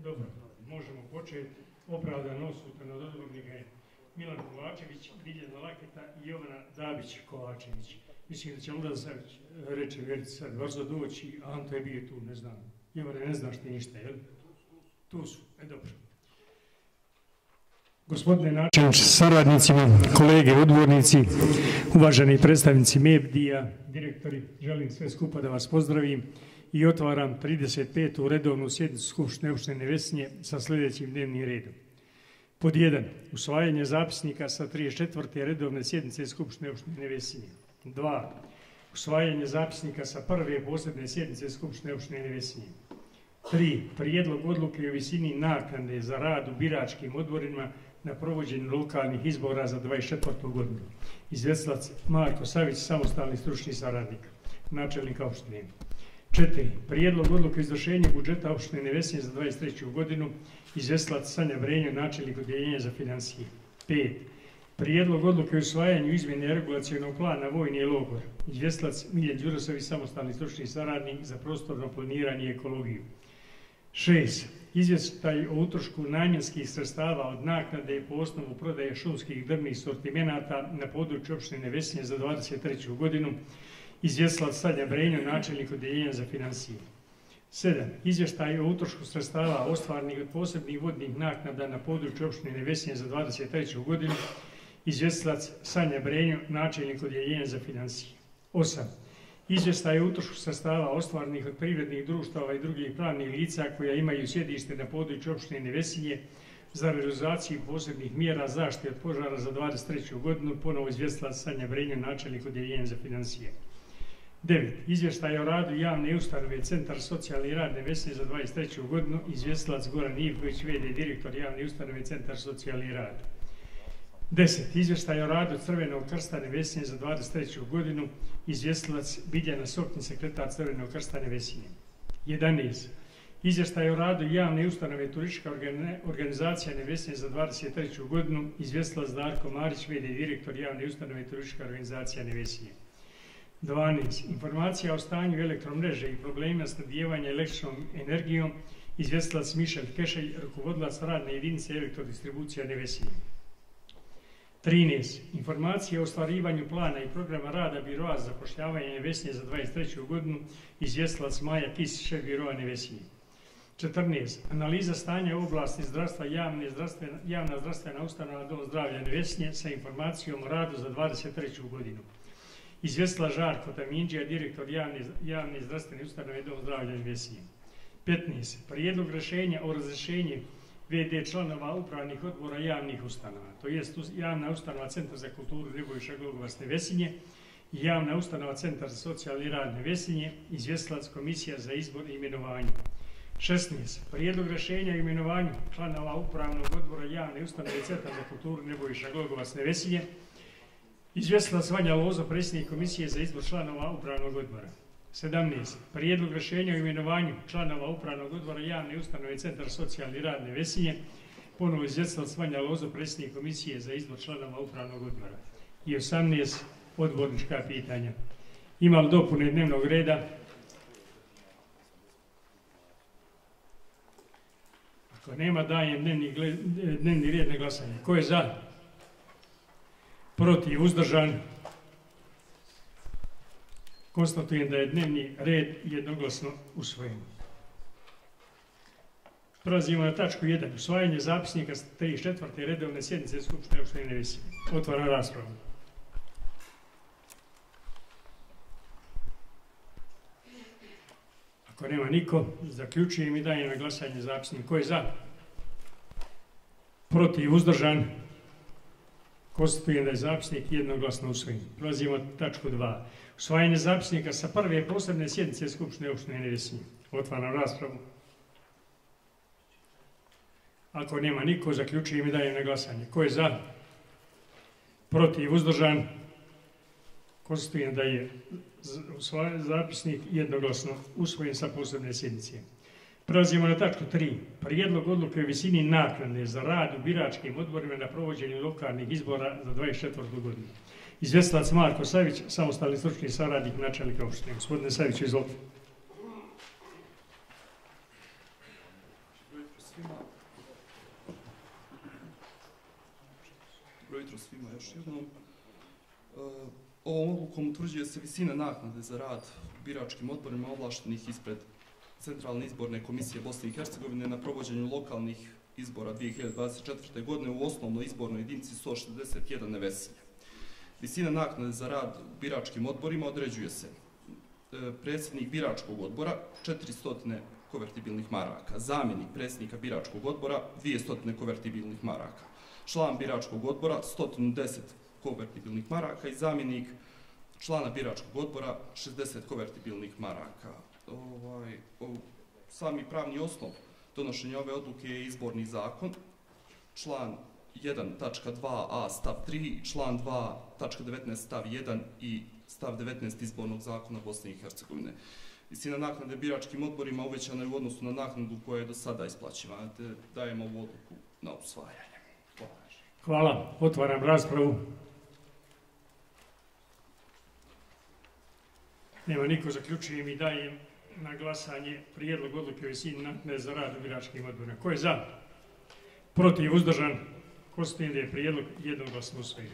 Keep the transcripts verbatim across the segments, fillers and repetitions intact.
Dobro, možemo početi. Opravdan odsutno od odgovornika je Milan Kovačević, Biljana Laketa i Jovana Dabić-Kovačević. Mislim da će onda Savić reći, Verica sad brzo doći, a Anto je bio tu, ne znam. Jovane, ne znaš ti ništa, jel? Tu su, e dobro. Gospodine načelniče, saradnicima, kolege, odbornici, uvaženi predstavnici medija, direktori, želim sve skupa da vas pozdravim i otvaram trideset petu redovnu sjednicu Skupštine opštine Nevesinje sa sljedećim dnevnim redom. Pod jedan. Usvajanje zapisnika sa trideset četvrte redovne sjednice Skupštine opštine Nevesinje. Dva. Usvajanje zapisnika sa prve posebne sjednice Skupštine opštine Nevesinje. Tri. Prijedlog odluke o visini naknade za rad u biračkim odborima na provođenju lokalnih izbora za dvadeset četvrtu godinu. Izvjestilac Marko Savić, samostalni stručni saradnik, načelnik opštine. Četiri. Prijedlog odluke o izvršenju budžeta opštine Nevesinje za dvadeset treću godinu. Izvjestilac Sanja Brenjo, načelnik odjeljenja za financije. Pet. Prijedlog odluke o usvajanju izmjene regulacionog plana Vojni logor. Izvjestilac Miljan Đurosović, samostalni stručni saradnik za prostorno planiranje i ekologiju. Šest. Izvještaj o utrošku namjenskih sredstava od naknade po osnovu prodaje šumskih drvnih sortimenata na području opštine Nevesinje za dvadeset treću godinu. Izvjestilac Sanja Brenjo, načelnik odjeljenja za financije. Sedam. Izvještaj o utrošku sredstava ostvarenih od posebnih vodnih naknada na području opštine Nevesinje za dvadeset treću godinu. Izvjestilac Sanja Brenjo, načelnik odjeljenja za financije. Osam. Izvještaj o utrošku sredstava ostvarenih od privrednih društava i drugih pravnih lica koja imaju sjedište na području opštine Nevesinje za realizaciju posebnih mjera zaštite od požara za dvadeset treću godinu, ponovo izvjestilac Sanja Brenjo, načelnik odjeljenja za financije. Devet. Izvještaj o radu javne ustanove Centar socijalni rad Nevesinje za dvadeset treću godinu, izvjestilac Goran Ivković, v d direktor javne ustanove Centar socijalni rad. Deset. Izvještaj o radu Crvenog krsta Nevesinje za dvadeset treću godinu, izvjestilac Biljana Soktin, sekretar Crvenog krsta Nevesinje. Jedanaest. Izvještaj o radu javne ustanove Turistička organizacija Nevesinje za dvadeset treću godinu, izvjestilac Darko Marić, v d direktor javne ustanove Turistička organizacija Nevesinje. dvanaest. Informacija o stanju elektromreže i problemima snabdijevanja električnom energijom, izvjestilac Mišel Kešelj, rukovodilac radne jedinice elektrodistribucija Nevesinje. trinaest. Informacija o ostvarivanju plana i programa rada Biroa za zapošljavanje Nevesinje za dvadeset treću godinu, izvjestilac Maja Kisić, šef Biroa Nevesinje. četrnaest. Analiza stanja u oblasti zdravstva javne zdravstvena, javna zdravstvena ustanova Dom zdravlja Nevesinje sa informacijom o radu za dvadeset treću godinu. Izvjestila Žarko Tamindžija, direktor javne, javne zdravstvene ustanove Dom zdravlja Nevesinje. petnaest. Prijedlog rješenja o razrješenju v d članova upravnih odbora javnih ustanova, to jest javna ustanova Centar za kulturu Nebojša Glogovac Nevesinje i javna ustanova Centar za socijalni rad Nevesinje, izvjestilac Komisija za izbor i imenovanje. šesnaest. Prijedlog rješenja o imenovanju članova upravnog odbora javne ustanove Centar za kulturu Nebojša Glogovac Nevesinje, izvjestilac Vanja Lozo, predsjednik Komisije za izbor članova upravnog odbora. sedamnaest. Prijedlog rješenja o imenovanju članova upravnog odbora javne ustanove Centar socijalni rad Nevesinje, ponovo izvjestilac Vanja Lozo, predsjednik Komisije za izbor članova upravnog odbora. I osamnaest. Odbornička pitanja. Ima li dopune dnevnog reda? Ako nema, dajem dnevni, dnevni red na glasanje. Ko je za? Protiv, uzdržan? Konstatujem da je dnevni red jednoglasno usvojen. Prelazimo na tačku jedan. Usvajanje zapisnika s trideset četvrte redovne sjednice Skupštine opštine Nevesinje. Otvaram raspravu. Ako nema niko, zaključujem i dajem na glasanje zapisnik. Ko je za? Protiv, uzdržan? Konstatujem da je zapisnik jednoglasno usvojen. Prelazimo na tačku dva. Usvajanje zapisnika sa prve posebne sjednice Skupštine opštine Nevesinje. Otvaram raspravu. Ako nema niko, zaključujem i dajem na glasanje. Ko je za? Protiv, uzdržan? Konstatujem da je zapisnik jednoglasno usvojen sa posebne sjednice. Prelazimo na tačku tri. Prijedlog odluke o visini naknade za rad u biračkim odborima na provođenju lokalnih izbora za dvadeset četvrtu godinu. Izvjestilac Marko Savić, samostalni stručni saradnik načelnika opštine. Gospodine Savić, izvolite. Dobro jutro svima još jednom. Ovom odlukom utvrđuje se visina naknade za rad u biračkim odborima ovlaštenih ispred Centralne izborne komisije Bosne i Hercegovine na provođenju lokalnih izbora dvije hiljade dvadeset četvrte. godine u osnovnoj izbornoj jedinici sto šezdeset jedan Nevesinje. Visina naknade za rad u biračkim odborima određuje se predsjednik biračkog odbora četiristo konvertibilnih maraka, zamjenik predsjednika biračkog odbora dvjesto konvertibilnih maraka, član biračkog odbora sto deset konvertibilnih maraka i zamjenik člana biračkog odbora šezdeset konvertibilnih maraka. Ovaj, sami pravni osnov donošenja ove odluke je izborni zakon, član jedan tačka dva a stav tri, član dva tačka devetnaest stav jedan i stav devetnaest izbornog zakona Bosne i Hercegovine. Visina naknade biračkim odborima uvećana je u odnosu na naknadu koja je do sada isplaćivana, te dajemo ovu odluku na usvajanje. Hvala. Otvaram raspravu. Nema niko, zaključujem i dajem na glasanje prijedlog odluke o visini naknade za rad u biračkim odborima. Ko je za? Protiv, uzdržan? Konstatujem da je prijedlog jednoglasno usvojen.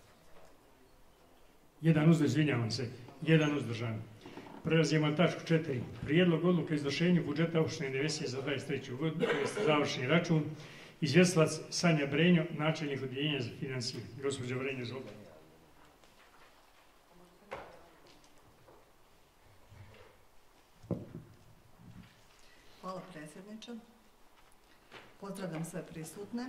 Jedan uzdržan, izvinjavam se, jedan uzdržan. Prelazimo na tačku četiri. Prijedlog odluke o izvršenju budžeta opštine Nevesinje za dvadeset treću godinu, to je završni račun. Izvjestilac Sanja Brenjo, načelnik Odeljenja za financije. Gospođa Brenjo, izvolite. Hvala predsjedniče. Pozdravljam sve prisutne.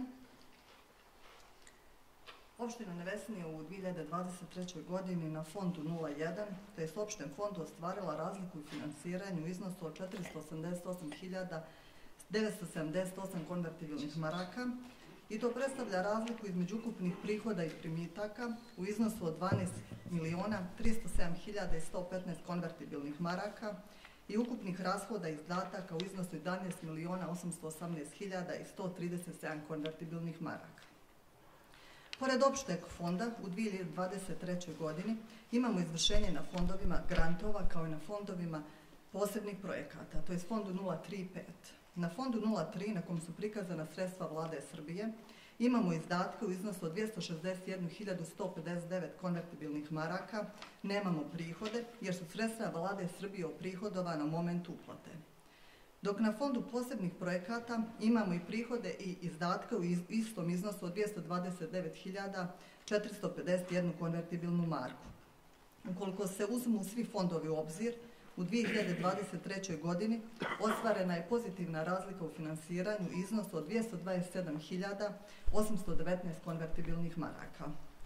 Opština Nevesinje u dvije hiljade dvadeset trećoj. godini na fondu nula jedan, te je s opštem fondu ostvarila razliku u financiranju u iznosu od četiristo osamdeset osam hiljada devetsto sedamdeset osam konvertibilnih maraka i to predstavlja razliku između ukupnih prihoda i primitaka u iznosu od dvanaest miliona tristo sedam hiljada sto petnaest konvertibilnih maraka i ukupnih rashoda i izdataka u iznosu jedanaest miliona osamsto osamnaest hiljada sto trideset sedam konvertibilnih maraka. Pored opšteg fonda, u dvije hiljade dvadeset trećoj. godini imamo izvršenje na fondovima grantova kao i na fondovima posebnih projekata, to je fondu nula tri i pet. Na fondu nula tri, na kom su prikazana sredstva Vlade Srbije, imamo izdatke u iznosu od dvjesto šezdeset jednu hiljadu sto pedeset devet konvertibilnih maraka, nemamo prihode jer su sredstva Vlade Srbije oprihodovana u momentu uplate. Dok na fondu posebnih projekata imamo i prihode i izdatke u istom iznosu od dvjesto dvadeset devet hiljada četiristo pedeset jednu konvertibilnu marku. Ukoliko se uzmu svi fondovi u obzir, u dvije hiljade dvadeset trećoj. godini ostvarena je pozitivna razlika u finansiranju iznosu od dvjesto dvadeset sedam hiljada osamsto devetnaest konvertibilnih maraka.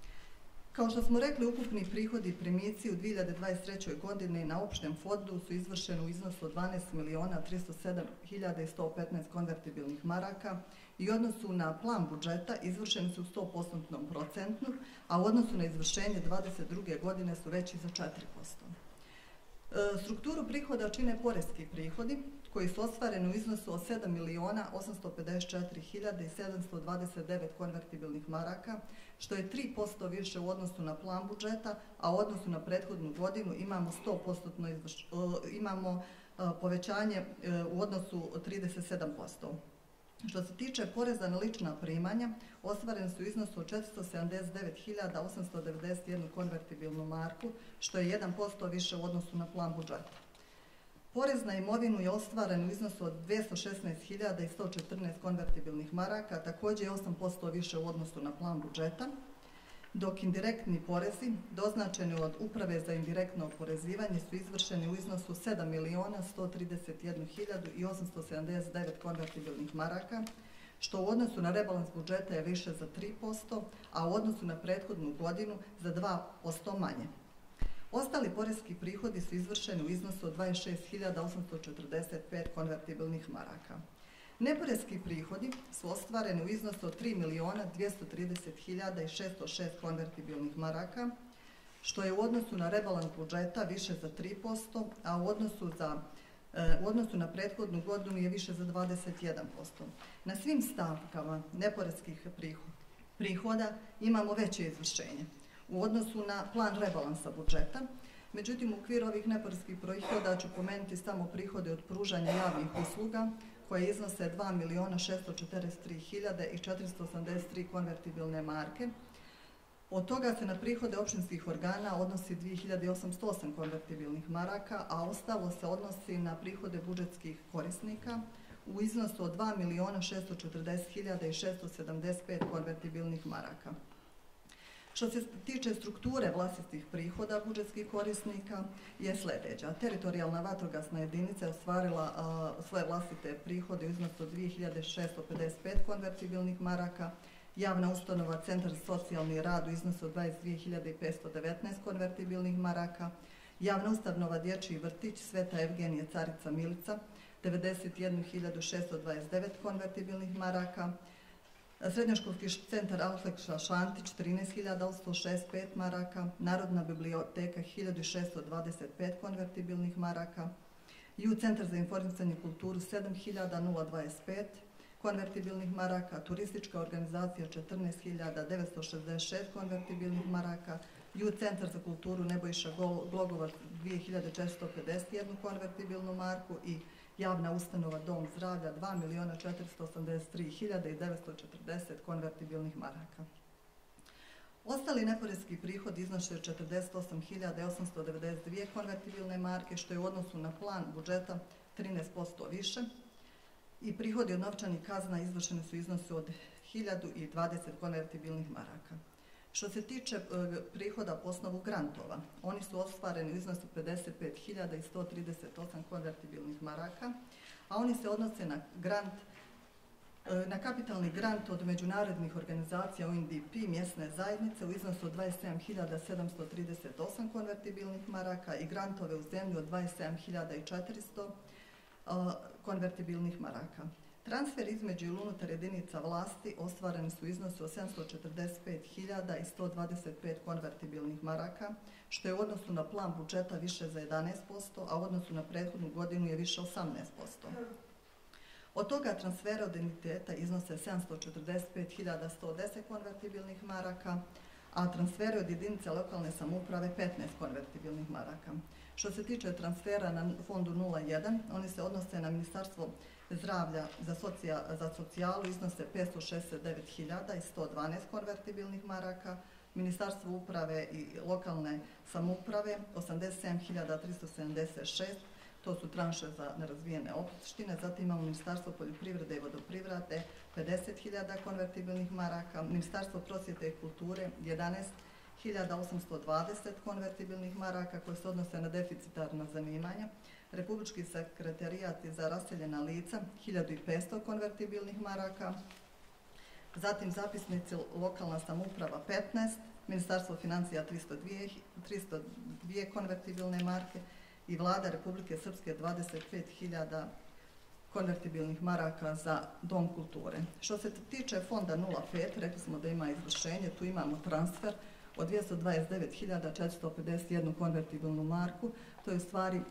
Kao što smo rekli, ukupni prihodi i primici u dvije hiljade dvadeset trećoj. godini na opštem fondu su izvršeni u iznosu od dvanaest miliona tristo sedam hiljada sto petnaest konvertibilnih maraka i u odnosu na plan budžeta izvršeni su u sto posto procentu, a u odnosu na izvršenje dvadeset druge. godine su veći za četiri posto. Strukturu prihoda čine poreski prihodi koji su ostvareni u iznosu od sedam miliona osamsto pedeset četiri hiljade sedamsto dvadeset devet konvertibilnih maraka, što je tri posto više u odnosu na plan budžeta, a u odnosu na prethodnu godinu imamo, sto posto izvrš... imamo povećanje u odnosu od trideset sedam posto. Što se tiče poreza na lična primanja, ostvareni su u iznosu od četiristo sedamdeset devet hiljada osamsto devedeset jednu konvertibilnu marku, što je jedan posto više u odnosu na plan budžeta. Porez na imovinu je ostvaren u iznosu od dvjesto šesnaest hiljada sto četrnaest konvertibilnih maraka, također je osam posto više u odnosu na plan budžeta, dok indirektni porezi, doznačeni od Uprave za indirektno oporezivanje, su izvršeni u iznosu sedam miliona sto trideset jednu hiljadu osamsto sedamdeset devet konvertibilnih maraka, što u odnosu na rebalans budžeta je više za tri posto, a u odnosu na prethodnu godinu za dva posto manje. Ostali poreski prihodi su izvršeni u iznosu od dvadeset šest hiljada osamsto četrdeset pet konvertibilnih maraka. Neporeski prihodi su ostvareni u iznosu od tri miliona dvjesto trideset hiljada šesto šest konvertibilnih maraka, što je u odnosu na rebalans budžeta više za tri posto, a u odnosu, za, u odnosu na prethodnu godinu je više za dvadeset jedan posto. Na svim stavkama neporeskih prihoda imamo veće izvršenje u odnosu na plan rebalansa budžeta. Međutim, u okviru ovih neporeskih prihoda ću pomenuti samo prihode od pružanja javnih usluga, koje iznose dva miliona šesto četrdeset tri hiljade četiristo osamdeset tri konvertibilne marke, Od toga se na prihode općinskih organa odnosi dvije hiljade osamsto osam konvertibilnih maraka, a ostalo se odnosi na prihode budžetskih korisnika u iznosu od dva miliona šesto četrdeset hiljada i šesto sedamdeset pet konvertibilnih maraka. Što se tiče strukture vlastitih prihoda budžetskih korisnika je sljedeća. Teritorijalna vatrogasna jedinica je ostvarila a, svoje vlastite prihode u iznosu od dvije hiljade šesto pedeset pet konvertibilnih maraka, javna ustanova Centar za socijalni rad u iznosu od dvadeset dvije hiljade petsto devetnaest konvertibilnih maraka, javna ustanova Dječji vrtić Sveta Evgenija Carica Milica devedeset jednu hiljadu šesto dvadeset devet konvertibilnih maraka, Srednjoškolski centar Aleksa Šantić trinaest hiljada osamsto šezdeset pet maraka, Narodna biblioteka hiljadu šesto dvadeset pet konvertibilnih maraka, Ju Centar za informisanje i kulturu sedam hiljada dvadeset pet konvertibilnih maraka, Turistička organizacija četrnaest hiljada devetsto šezdeset šest konvertibilnih maraka, Ju Centar za kulturu Nebojša Glogovac dvije hiljade četiristo pedeset jednu konvertibilnu marku i javna ustanova Dom zdravlja dva miliona četiristo osamdeset tri hiljade devetsto četrdeset konvertibilnih maraka. Ostali neporeski prihod iznose četrdeset osam hiljada osamsto devedeset dvije konvertibilne marke, što je u odnosu na plan budžeta trinaest posto više, i prihodi od novčanih kazna izvršeni su u iznosu od hiljadu dvadeset konvertibilnih maraka. Što se tiče e, prihoda po osnovu grantova, oni su ostvareni u iznosu pedeset pet hiljada sto trideset osam konvertibilnih maraka, a oni se odnose na grant, e, na kapitalni grant od međunarodnih organizacija U N D P mjesne zajednice u iznosu od dvadeset sedam hiljada sedamsto trideset osam konvertibilnih maraka i grantove u zemlju od dvadeset sedam hiljada četiristo e, konvertibilnih maraka. Transfer između ili unutar jedinica vlasti ostvareni su u iznosu od sedamsto četrdeset pet hiljada sto dvadeset pet konvertibilnih maraka, što je u odnosu na plan budžeta više za jedanaest posto, a u odnosu na prethodnu godinu je više osamnaest posto. Od toga transfera od entiteta iznose sedamsto četrdeset pet hiljada sto deset konvertibilnih maraka, a transferi od jedinice lokalne samouprave petnaest konvertibilnih maraka. Što se tiče transfera na fondu nula jedan, oni se odnose na Ministarstvo zdravlja za, socija, za socijalu iznose petsto šezdeset devet hiljada sto dvanaest konvertibilnih maraka, Ministarstvo uprave i lokalne samouprave osamdeset sedam hiljada tristo sedamdeset šest, to su tranše za nerazvijene opštine, zatim imamo Ministarstvo poljoprivrede i vodoprivrede pedeset hiljada konvertibilnih maraka, Ministarstvo prosvjete i kulture jedanaest hiljada osamsto dvadeset konvertibilnih maraka koji se odnose na deficitarna zanimanja, Republički sekretarijat za raseljena lica hiljadu petsto konvertibilnih maraka, zatim zapisnici lokalna samouprava petnaest, Ministarstvo financija tristo dvije konvertibilne marke i Vlada Republike Srpske dvadeset pet hiljada konvertibilnih maraka za Dom kulture. Što se tiče fonda nula pet, rekli smo da ima izvršenje, tu imamo transfer od dvjesto dvadeset devet hiljada četiristo pedeset jednu konvertibilnu marku, to je u stvari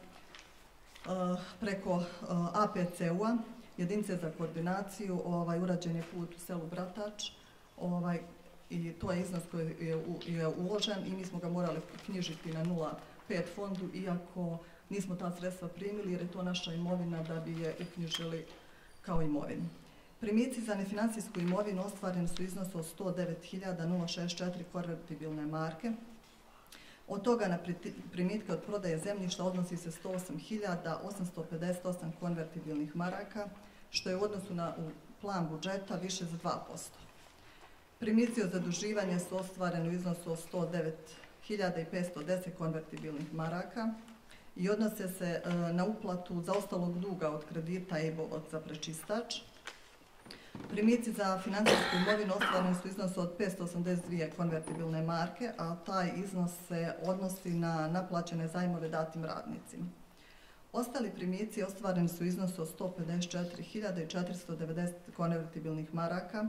Uh, preko uh, A P C U-a, jedinice za koordinaciju, ovaj, urađen je put u selu Bratač, ovaj, i to je iznos koji je, u, je uložen i mi smo ga morali knjižiti na nula pet fondu, iako nismo ta sredstva primili jer je to naša imovina da bi je uknjižili kao imovinu. Primici za nefinancijsku imovinu ostvareni su iznos od sto devet hiljada šezdeset četiri konvertibilne marke. Od toga na primitke od prodaje zemljišta odnosi se sto osam hiljada osamsto pedeset osam konvertibilnih maraka, što je u odnosu na u plan budžeta više za dva posto. Primici od zaduživanja su ostvareni u iznosu od sto devet hiljada petsto deset konvertibilnih maraka i odnose se na uplatu zaostalog duga od kredita E I B-ova za prečistač. Primici za financijsku imovinu ostvareni su iznosu od petsto osamdeset dvije konvertibilne marke, a taj iznos se odnosi na naplaćene zajmove datim radnicima. Ostali primici ostvareni su iznosu od sto pedeset četiri hiljade četiristo devedeset konvertibilnih maraka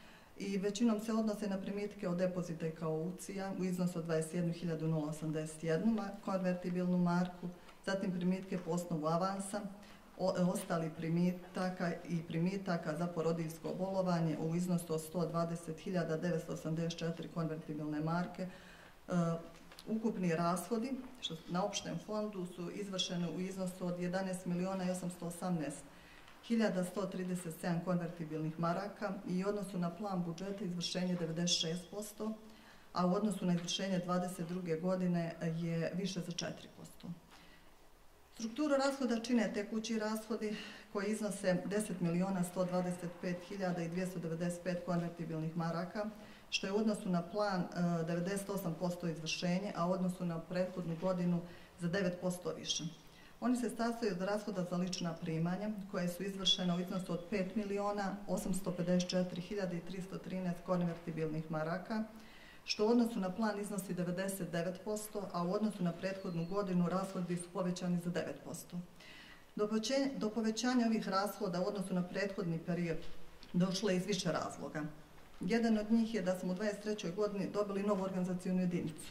i većinom se odnose na primitke od depozita i kaucija u iznosu od dvadeset jednu hiljadu osamdeset jednu konvertibilnu marku, zatim primitke po osnovu avansa, ostali primitaka i primitaka za porodiljsko bolovanje u iznosu od sto dvadeset hiljada devetsto osamdeset četiri konvertibilne marke. Uh, ukupni rashodi što na opštem fondu su izvršeni u iznosu od jedanaest miliona osamsto osamnaest hiljada sto trideset sedam konvertibilnih maraka i u odnosu na plan budžeta izvršenje devedeset šest posto, a u odnosu na izvršenje dvadeset druge godine je više za četiri posto. Strukturu rashoda čine tekući rashodi koji iznose deset miliona sto dvadeset pet hiljada dvjesto devedeset pet konvertibilnih maraka, što je u odnosu na plan devedeset osam posto izvršenje, a u odnosu na prethodnu godinu za devet posto više. Oni se sastoje od rashoda za lična primanja, koje su izvršena u iznosu od pet miliona osamsto pedeset četiri hiljade tristo trinaest konvertibilnih maraka, što u odnosu na plan iznosi devedeset devet posto, a u odnosu na prethodnu godinu rashodi su povećani za devet posto. Do povećanja ovih rashoda u odnosu na prethodni period došlo je iz više razloga. Jedan od njih je da smo u dvadeset trećoj godini dobili novu organizacijonu jedinicu,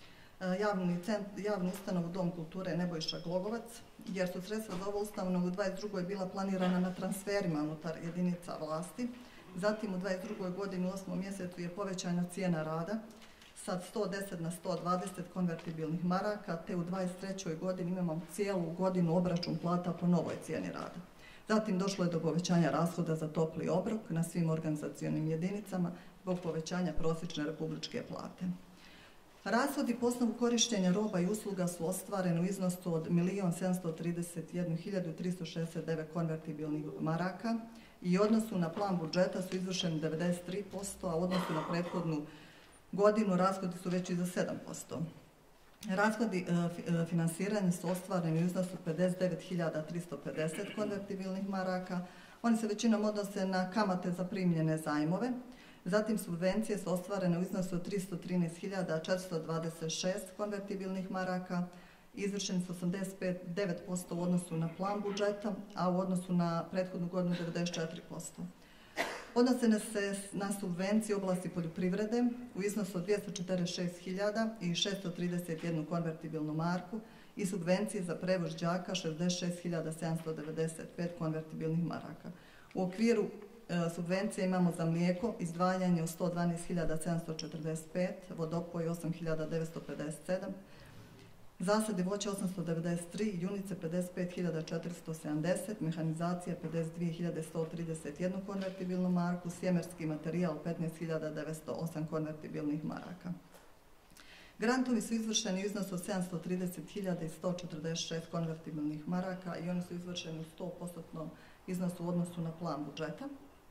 javnu ustanovu Dom kulture Nebojša Glogovac, jer su sredstva za ovu ustanovu u dvadeset drugoj bila planirana na transferima unutar jedinica vlasti. Zatim u dvadeset drugoj godini u osmom mjesecu je povećana cijena rada sa sto deset na sto dvadeset konvertibilnih maraka, te u dvadeset trećoj godini imamo cijelu godinu obračun plata po novoj cijeni rada. Zatim došlo je do povećanja rashoda za topli obrok na svim organizacionim jedinicama zbog povećanja prosječne republičke plate. Rashodi po osnovu korištenja roba i usluga su ostvareni u iznosu od milion sedamsto trideset jednu hiljadu tristo šezdeset devet konvertibilnih maraka i u odnosu na plan budžeta su izvršeni devedeset tri posto, a u odnosu na prethodnu godinu rashodi su veći za sedam posto. Rashodi e, finansiranja su ostvareni u iznosu pedeset devet hiljada tristo pedeset konvertibilnih maraka. Oni se većinom odnose na kamate za primljene zajmove. Zatim subvencije su ostvarene u iznosu od tristo trinaest hiljada četiristo dvadeset šest konvertibilnih maraka. Izvršeni su osamdeset devet posto u odnosu na plan budžeta, a u odnosu na prethodnu godinu devedeset četiri posto. Odnose se na subvencije u oblasti poljoprivrede u iznosu od dvjesto četrdeset šest hiljada šesto trideset jednu konvertibilnu marku i subvencije za prevoz đaka šezdeset šest hiljada sedamsto devedeset pet konvertibilnih maraka. U okviru e, subvencije imamo za mlijeko izdvajanje od sto dvanaest hiljada sedamsto četrdeset pet, vodopoj osam hiljada devetsto pedeset sedam, zasade voća osamsto devedeset tri, junice pedeset pet hiljada četiristo sedamdeset, mehanizacija pedeset dvije hiljade sto trideset jednu konvertibilnu marku, sjemerski materijal petnaest hiljada devetsto osam konvertibilnih maraka. Grantovi su izvršeni u iznosu od sedamsto trideset hiljada sto četrdeset šest konvertibilnih maraka i oni su izvršeni u sto posto iznosu u odnosu na plan budžeta.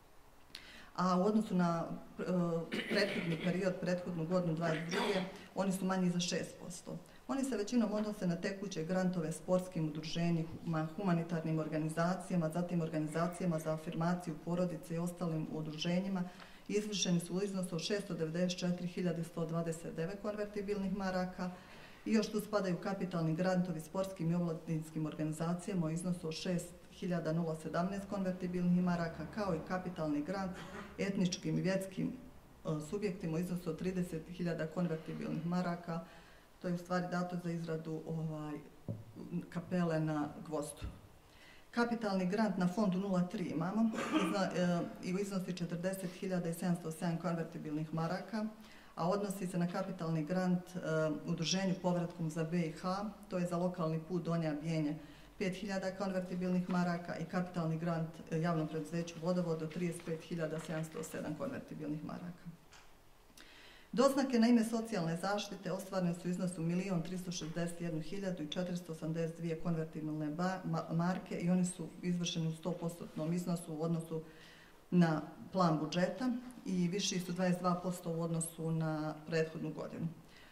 A u odnosu na uh, prethodni period, prethodnu godinu dvadeset druge oni su manji za šest posto. Oni se većinom odnose na tekuće grantove sportskim udruženjima, humanitarnim organizacijama, zatim organizacijama za afirmaciju porodice i ostalim udruženjima. Izvršeni su u iznosu od šesto devedeset četiri hiljade sto dvadeset devet konvertibilnih maraka i još tu spadaju kapitalni grantovi sportskim i omladinskim organizacijama u iznosu od šest hiljada sedamnaest konvertibilnih maraka, kao i kapitalni grant etničkim i vjerskim subjektima u iznosu od trideset hiljada konvertibilnih maraka. To je u stvari dato za izradu ovaj, kapele na Gvozdu. Kapitalni grant na fondu nula tri imamo izna, e, i u iznosi četrdeset hiljada sedamsto sedam konvertibilnih maraka, a odnosi se na kapitalni grant e, udruženju povratkom za B i H, to je za lokalni put Donja Bijenje pet hiljada konvertibilnih maraka i kapitalni grant e, javnom preduzeću Vodovod od trideset pet hiljada sedamsto sedam konvertibilnih maraka. Doznake na ime socijalne zaštite ostvarene su u iznosu milion tristo šezdeset jednu hiljadu četiristo osamdeset dvije konvertibilne marke i oni su izvršeni u sto posto iznosu u odnosu na plan budžeta i viši su dvadeset dva posto u odnosu na prethodnu godinu.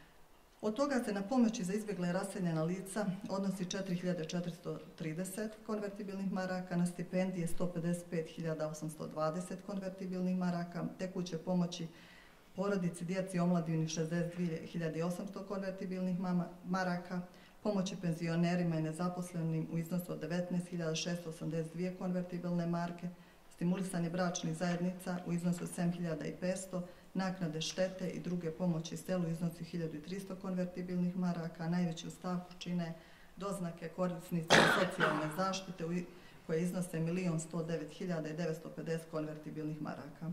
Od toga se na pomoći za izbjegla i raseljena lica odnosi četiri hiljade četiristo trideset konvertibilnih maraka, na stipendije sto pedeset pet hiljada osamsto dvadeset konvertibilnih maraka, tekuće pomoći porodici, djeci i omladini šezdeset dvije hiljade osamsto konvertibilnih maraka, pomoći penzionerima i nezaposlenim u iznosu od devetnaest hiljada šesto osamdeset dvije konvertibilne marke, stimulisanje bračnih zajednica u iznosu od sedam hiljada petsto, naknade štete i druge pomoći selu u iznosu hiljadu tristo konvertibilnih maraka, najveću stavku čine doznake korisnicima socijalne zaštite koje iznose milion sto devet hiljada devetsto pedeset konvertibilnih maraka.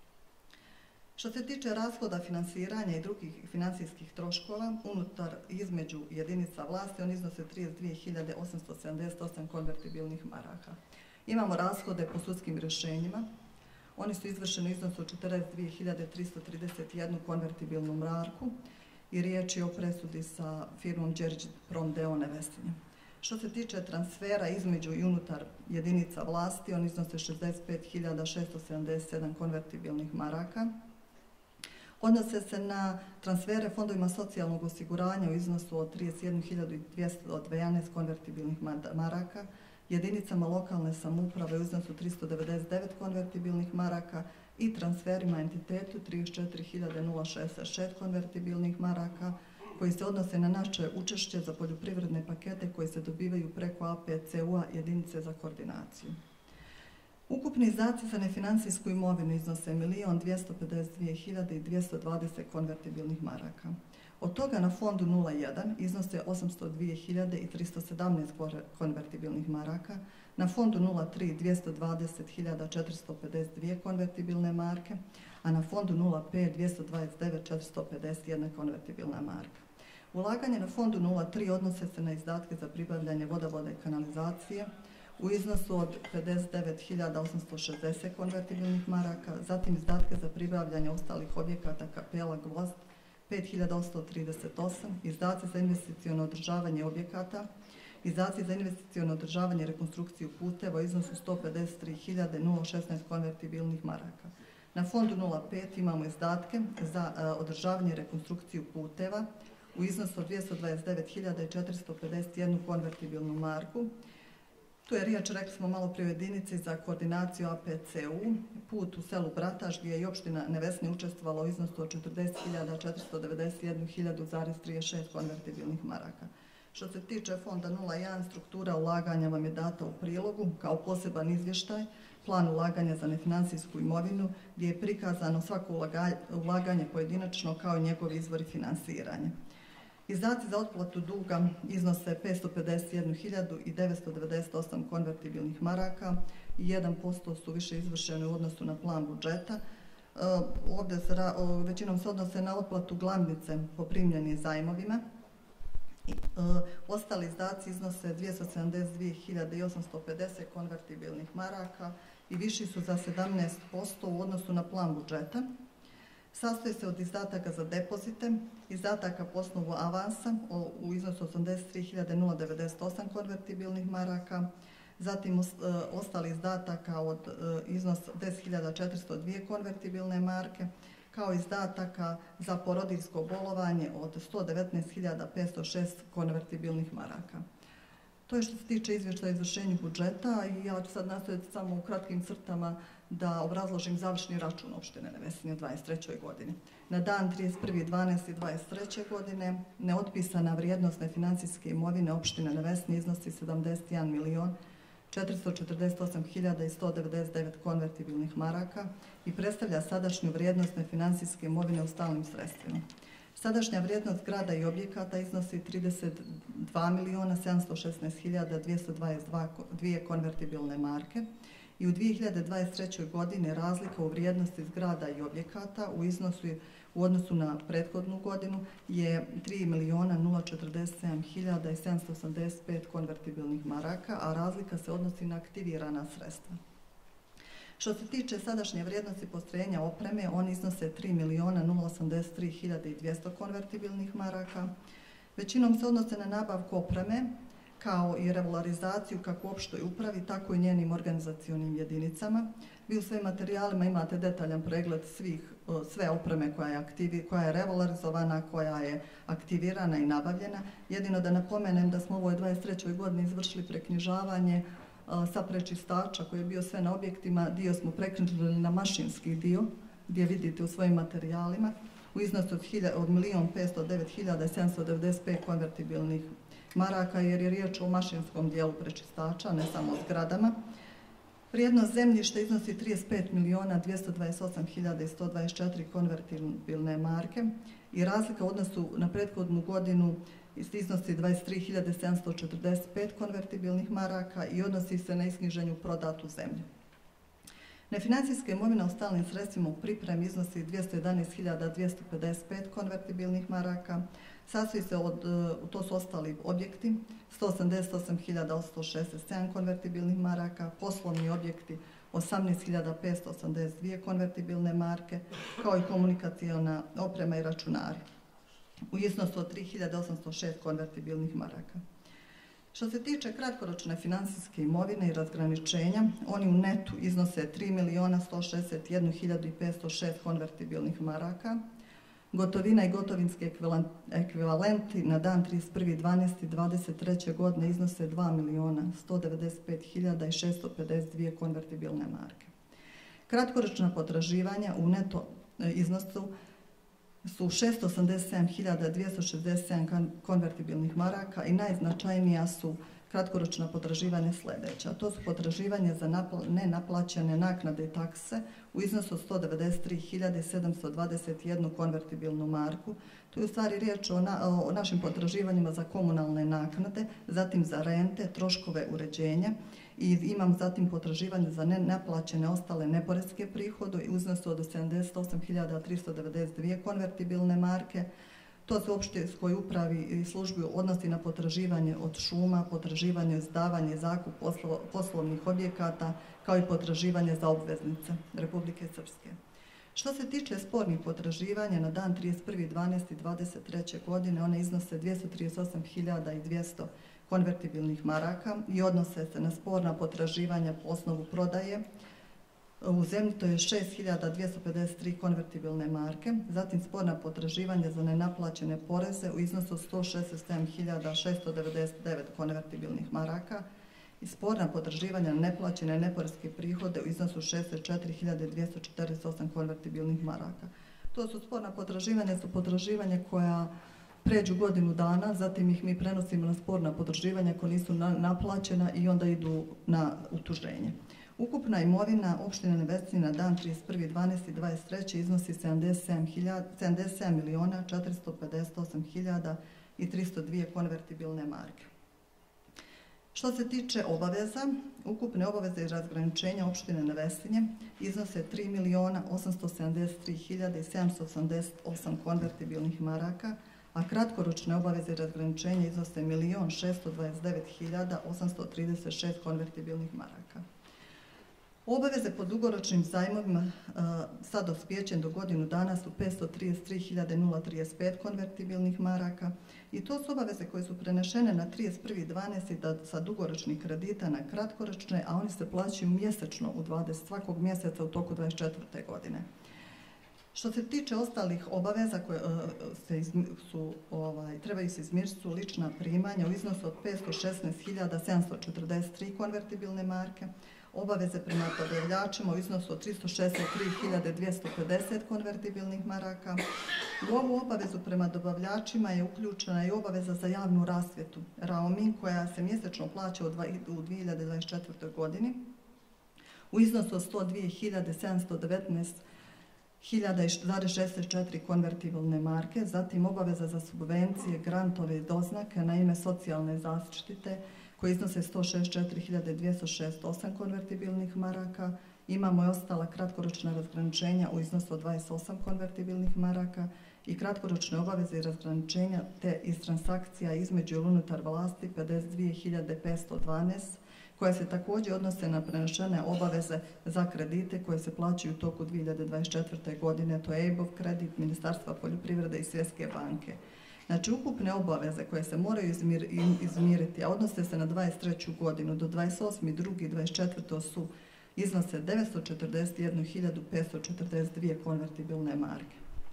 Što se tiče rashoda finansiranja i drugih financijskih troškova, unutar između jedinica vlasti, on iznose trideset dvije hiljade osamsto sedamdeset osam konvertibilnih maraka. Imamo rashode po sudskim rješenjima Oni su izvršeni u iznosu od četrdeset dvije hiljade tristo trideset jednu konvertibilnu marku i riječ je o presudi sa firmom Đerić Prom d o. Nevesinje. Što se tiče transfera između i unutar jedinica vlasti, oni iznose šezdeset pet hiljada šesto sedamdeset sedam konvertibilnih maraka. Odnose se na transfere fondovima socijalnog osiguranja u iznosu od trideset jednu hiljadu dvjesto dvanaest konvertibilnih maraka, jedinicama lokalne samouprave u iznosu tristo devedeset devet konvertibilnih maraka i transferima entitetu trideset četiri hiljade šezdeset šest konvertibilnih maraka, koji se odnose na naše učešće za poljoprivredne pakete koji se dobivaju preko A P C U-a jedinice za koordinaciju. Ukupni izdaci za nefinancijsku imovinu iznose milion dvjesto pedeset dvije hiljade dvjesto dvadeset konvertibilnih maraka. Od toga na fondu nula jedan iznose osamsto dvije hiljade tristo sedamnaest konvertibilnih maraka, na fondu nula tri dvjesto dvadeset hiljada četiristo pedeset dvije konvertibilne marke, a na fondu nula pet dvjesto dvadeset devet hiljada četiristo pedeset jedna konvertibilna marka. Ulaganje na fondu nula tri odnose se na izdatke za pribavljanje vodovoda i kanalizacije u iznosu od pedeset devet hiljada osamsto šezdeset konvertibilnih maraka, zatim izdatke za pribavljanje ostalih objekata kapela Gvozd pet hiljada osamsto trideset osam, izdaci za investiciono održavanje objekata, izdaci za investiciono održavanje i rekonstrukciju puteva u iznosu sto pedeset tri hiljade šesnaest konvertibilnih maraka. Na fondu nula pet imamo izdatke za uh, održavanje i rekonstrukciju puteva u iznosu od dvjesto dvadeset devet hiljada četiristo pedeset jednu konvertibilnu marku. Tu je riječ, rekli smo malo prije, o jedinici za koordinaciju A P C U, put u selu Brataž, gdje je i opština Nevesinje učestvovala u iznosu od četrdeset hiljada četiristo devedeset jednu hiljadu trideset šest konvertibilnih maraka. Što se tiče fonda nula jedan, struktura ulaganja vam je data u prilogu kao poseban izvještaj, plan ulaganja za nefinancijsku imovinu, gdje je prikazano svako ulaganje pojedinačno kao i njegovi izvori finansiranja. Izdaci za otplatu duga iznose petsto pedeset jednu hiljadu devetsto devedeset osam konvertibilnih maraka i jedan posto su više izvršeni u odnosu na plan budžeta. Ovdje se, većinom se odnose na otplatu glavnice po primljenim zajmovima. Ostali izdaci iznose dvjesto sedamdeset dvije hiljade osamsto pedeset konvertibilnih maraka i viši su za sedamnaest posto u odnosu na plan budžeta. Sastoji se od izdataka za depozite, izdataka po osnovu avansa u iznosu osamdeset tri hiljade devedeset osam konvertibilnih maraka, zatim ostali izdataka od iznos deset hiljada četiristo dvije konvertibilne marke, kao izdataka za porodiljsko bolovanje od sto devetnaest hiljada petsto šest konvertibilnih maraka. To je što se tiče izvještaja o izvršenju budžeta i ja ću sad nastaviti samo u kratkim crtama da obrazložim završni račun opštine Nevesinje u dvadeset trećoj godini. Na dan trideset prvi dvanaesti dvadeset treće godine neotpisana vrijednost nefinancijske imovine opštine Nevesinje iznosi sedamdeset jedan milion četiristo četrdeset osam hiljada sto devedeset devet konvertibilnih maraka i predstavlja sadašnju vrijednost nefinancijske imovine u stalnim sredstvima. Sadašnja vrijednost zgrada i objekata iznosi trideset dva miliona sedamsto šesnaest hiljada dvjesto dvadeset dvije konvertibilne marke i u dvije hiljade dvadeset trećoj godini razlika u vrijednosti zgrada i objekata u iznosu u odnosu na prethodnu godinu je tri miliona četrdeset sedam hiljada sedamsto osamdeset pet konvertibilnih maraka, a razlika se odnosi na aktivirana sredstva. Što se tiče sadašnje vrijednosti postrojenja opreme, oni iznose tri miliona osamdeset tri hiljade dvjesto konvertibilnih maraka. Većinom se odnose na nabavku opreme, kao i regularizaciju kako u opštoj upravi, tako i njenim organizacionim jedinicama. Vi u svojim materijalima imate detaljan pregled svih, sve opreme koja je, aktivi, koja je regularizovana, koja je aktivirana i nabavljena. Jedino da napomenem da smo u ovoj dvadeset trećoj godini izvršili preknjižavanje sa prečistača koji je bio sve na objektima, dio smo preknjižili na mašinski dio, gdje vidite u svojim materijalima, u iznosu od, od milion petsto devet hiljada sedamsto devedeset pet konvertibilnih maraka, jer je riječ o mašinskom dijelu prečistača, ne samo o zgradama. Vrijednost zemljišta iznosi trideset pet miliona dvjesto dvadeset osam hiljada sto dvadeset četiri konvertibilne marke i razlika u odnosu na prethodnu godinu iznosi dvadeset tri hiljade sedamsto četrdeset pet konvertibilnih maraka i odnosi se na isknjiženju prodatu zemlju. Nefinancijska imovina u stalnim sredstvima u pripremi iznosi dvjesto jedanaest hiljada dvjesto pedeset pet konvertibilnih maraka, sastoji se od, to su ostali objekti, sto osamdeset osam hiljada osamsto šezdeset sedam konvertibilnih maraka, poslovni objekti osamnaest hiljada petsto osamdeset dvije konvertibilne marke, kao i komunikaciona oprema i računari u iznosu od tri hiljade osamsto šest konvertibilnih maraka. Što se tiče kratkoročne financijske imovine i razgraničenja, oni u netu iznose tri milijuna sto šezdeset jednu hiljadu petsto šest konvertibilnih maraka. Gotovina i gotovinski ekvivalenti na dan trideset prvi dvanaesti dvadeset treće. godine iznose dva milijuna sto devedeset pet hiljada šeststo pedeset dvije konvertibilne marke. Kratkoročna potraživanja u neto iznosu su šesto osamdeset sedam hiljada dvjesto šezdeset sedam konvertibilnih maraka i najznačajnija su kratkoročna potraživanja sljedeća. To su potraživanje za nenaplaćene naknade i takse u iznosu od sto devedeset tri hiljade sedamsto dvadeset jednu konvertibilnu marku. Tu je u stvari riječ o, na, o našim potraživanjima za komunalne naknade, zatim za rente, troškove uređenja i imam zatim potraživanje za nenaplaćene ostale neporeske prihode u iznosu od sedamdeset osam hiljada tristo devedeset dvije konvertibilne marke. To se u opštinskoj upravi i službi odnosi na potraživanje od šuma, potraživanje izdavanje i zakup poslo, poslovnih objekata, kao i potraživanje za obveznice Republike Srpske. Što se tiče spornih potraživanja, na dan trideset prvi dvanaesti dvadeset treće. godine one iznose dvjesto trideset osam hiljada dvjesto konvertibilnih maraka i odnose se na sporna potraživanja po osnovu prodaje. U zemlji to je šest hiljada dvjesto pedeset tri konvertibilne marke, zatim sporna potraživanja za nenaplaćene poreze u iznosu od sto šezdeset sedam hiljada šesto devedeset devet konvertibilnih maraka i sporna potraživanja na neplaćene neporeske prihode u iznosu šezdeset četiri hiljade dvjesto četrdeset osam konvertibilnih maraka. To su sporna potraživanja, su potraživanja koja pređu godinu dana, zatim ih mi prenosimo na sporna potraživanja koja nisu naplaćena i onda idu na utuženje. Ukupna imovina opštine Nevesinje na dan trideset prvi dvanaesti dvadeset treće. iznosi sedamdeset sedam miliona četiristo pedeset osam hiljada tristo dvije konvertibilne marke. Što se tiče obaveza, ukupne obaveze i razgraničenja opštine Nevesinje iznose tri miliona osamsto sedamdeset tri hiljade sedamsto osamdeset osam konvertibilnih maraka, a kratkoročne obaveze i razgraničenja iznose milion šesto dvadeset devet hiljada osamsto trideset šest konvertibilnih maraka. Obaveze po dugoročnim zajmovima sa dospijećem do godinu dana su petsto trideset tri hiljade trideset pet konvertibilnih maraka i to su obaveze koje su prenešene na trideset prvi dvanaesti sa dugoročnih kredita na kratkoročne, a oni se plaćaju mjesečno u dvadeset svakog mjeseca u toku dvadeset četvrte. godine. Što se tiče ostalih obaveza koje se su, ovaj, trebaju se izmiriti su lična primanja u iznosu od petsto šesnaest hiljada sedamsto četrdeset tri konvertibilne marke, obaveze prema dobavljačima u iznosu od tristo šezdeset tri hiljade dvjesto pedeset konvertibilnih maraka. U ovu obavezu prema dobavljačima je uključena i obaveza za javnu rasvjetu roaming koja se mjesečno plaća u dvije hiljade dvadeset četvrtoj. godini u iznosu od sto dvije hiljade sedamsto devetnaest hiljada šezdeset četiri konvertibilne marke, zatim obaveza za subvencije, grantove i doznake na ime socijalne zaštite koji iznose sto šezdeset četiri hiljade dvjesto šezdeset osam konvertibilnih maraka. Imamo i ostala kratkoročna razgraničenja u iznosu od dvadeset osam konvertibilnih maraka i kratkoročne obaveze i razgraničenja te iz transakcija između ili unutar vlasti pedeset dvije hiljade petsto dvanaest koje se također odnose na prenešene obaveze za kredite koje se plaćaju u toku dvije hiljade dvadeset četvrte. godine, to je E I B-ov kredit, Ministarstva poljoprivrede i Svjetske banke. Znači, ukupne obaveze koje se moraju izmir, izmiriti, a odnose se na dvadeset treću. godinu do dvadeset osme druge dvadeset četvrte. su iznose devetsto četrdeset jednu hiljadu petsto četrdeset dvije konvertibilne marke.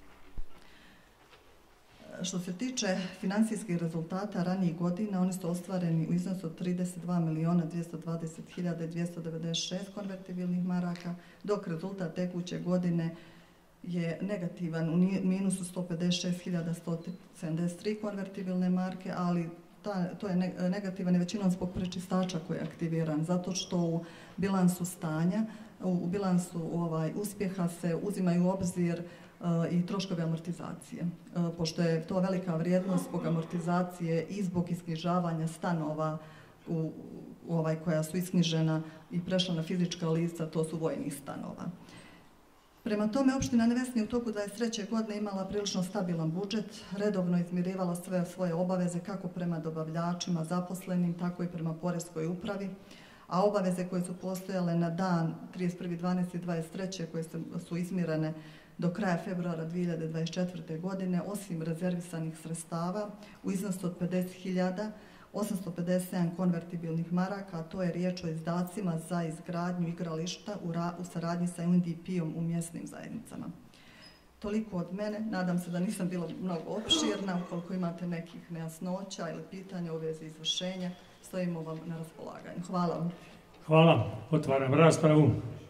Što se tiče financijskih rezultata ranijih godina, oni su ostvareni u iznosu od trideset dva miliona dvjesto dvadeset hiljada dvjesto devedeset šest konvertibilnih maraka, dok rezultat tekuće godine je negativan, u minusu sto pedeset šest hiljada sto sedamdeset tri konvertibilne marke, ali ta, to je negativan i većinom zbog prečistača koji je aktiviran, zato što u bilansu stanja, u, u bilansu ovaj, uspjeha se uzimaju u obzir uh, i troškovi amortizacije, uh, pošto je to velika vrijednost zbog amortizacije i zbog isknjižavanja stanova u, u ovaj, koja su isknjižena i prešla na fizička lica, to su vojnih stanova. Prema tome, opština Nevesinje u toku dvadeset treće. godine imala prilično stabilan budžet, redovno izmirivala sve svoje obaveze kako prema dobavljačima, zaposlenim, tako i prema poreskoj upravi, a obaveze koje su postojale na dan trideset prvi dvanaesti dvadeset treće koje su izmirane do kraja februara dvije hiljade dvadeset četvrte. godine, osim rezervisanih sredstava u iznosu od pedeset hiljada osamsto pedeset sedam konvertibilnih maraka, a to je riječ o izdacima za izgradnju igrališta u, u saradnji sa U N D P-om u mjesnim zajednicama. Toliko od mene. Nadam se da nisam bila mnogo opširna. Ukoliko imate nekih nejasnoća ili pitanja u vezi izvršenja, stojimo vam na raspolaganju. Hvala vam. Hvala. Otvaram raspravu.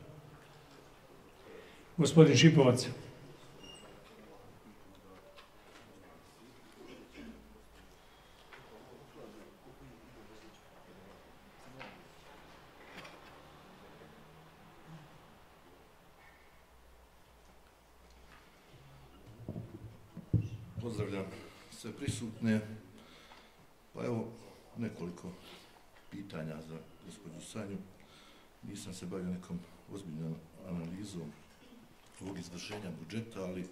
Gospodin Šipovac. Pozdravljam sve prisutne. Pa evo nekoliko pitanja za gospođu Sanju. Nisam se bavio nekom ozbiljnom analizom ovog izvršenja budžeta, ali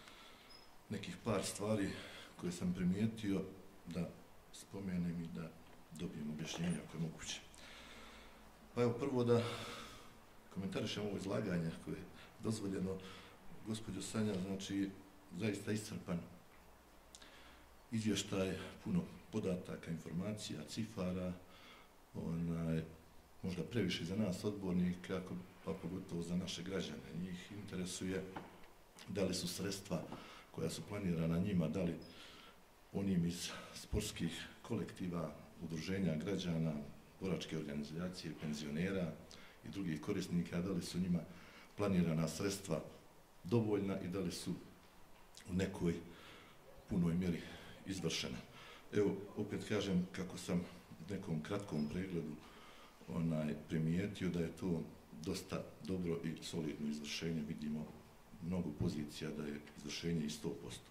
nekih par stvari koje sam primijetio da spomenem i da dobijem objašnjenje ako je moguće. Pa evo prvo da komentarišem ovo izlaganje koje je dozvoljeno. Gospođo Sanja, znači zaista iscrpan izvještaj, puno podataka, informacija, cifara, onaj, možda previše za nas odbornika, pa pogotovo za naše građane. Njih interesuje da li su sredstva koja su planirana njima, da li onim iz sportskih kolektiva, udruženja građana, boračke organizacije, penzionera i drugih korisnika, da li su njima planirana sredstva dovoljna i da li su u nekoj punoj mjeri izvršena. Evo, opet kažem kako sam u nekom kratkom pregledu onaj, primijetio da je to dosta dobro i solidno izvršenje. Vidimo mnogo pozicija da je izvršenje i sto posto.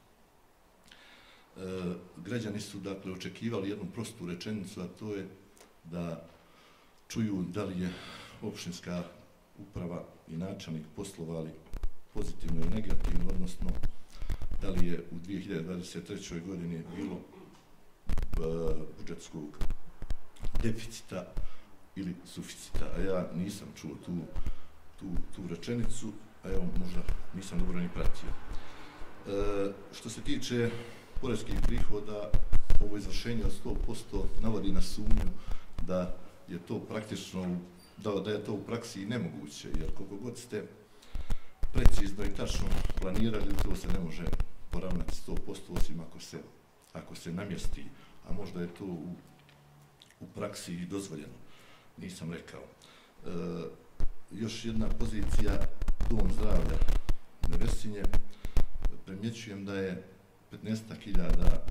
E, građani su dakle očekivali jednu prostu rečenicu, a to je da čuju da li je opštinska uprava i načelnik poslovali pozitivno i negativno, odnosno da li je u dvije hiljade dvadeset trećoj. godini bilo e, budžetskog deficita ili suficita, a ja nisam čuo tu, tu, tu rečenicu, a evo možda nisam dobro ni pratio. E, što se tiče poreskih prihoda, ovo izvršenje od sto posto navodi na sumnju da je to praktično, da, da je to u praksi i nemoguće, jer koliko god ste precizno i tačno planirali, to se ne može poravnati sto posto osim ako se, ako se namjesti, a možda je to u, u praksi i dozvoljeno. Nisam rekao. E, još jedna pozicija, Dom zdravlja Nevesinje. Primjećujem da je petnaest hiljada e,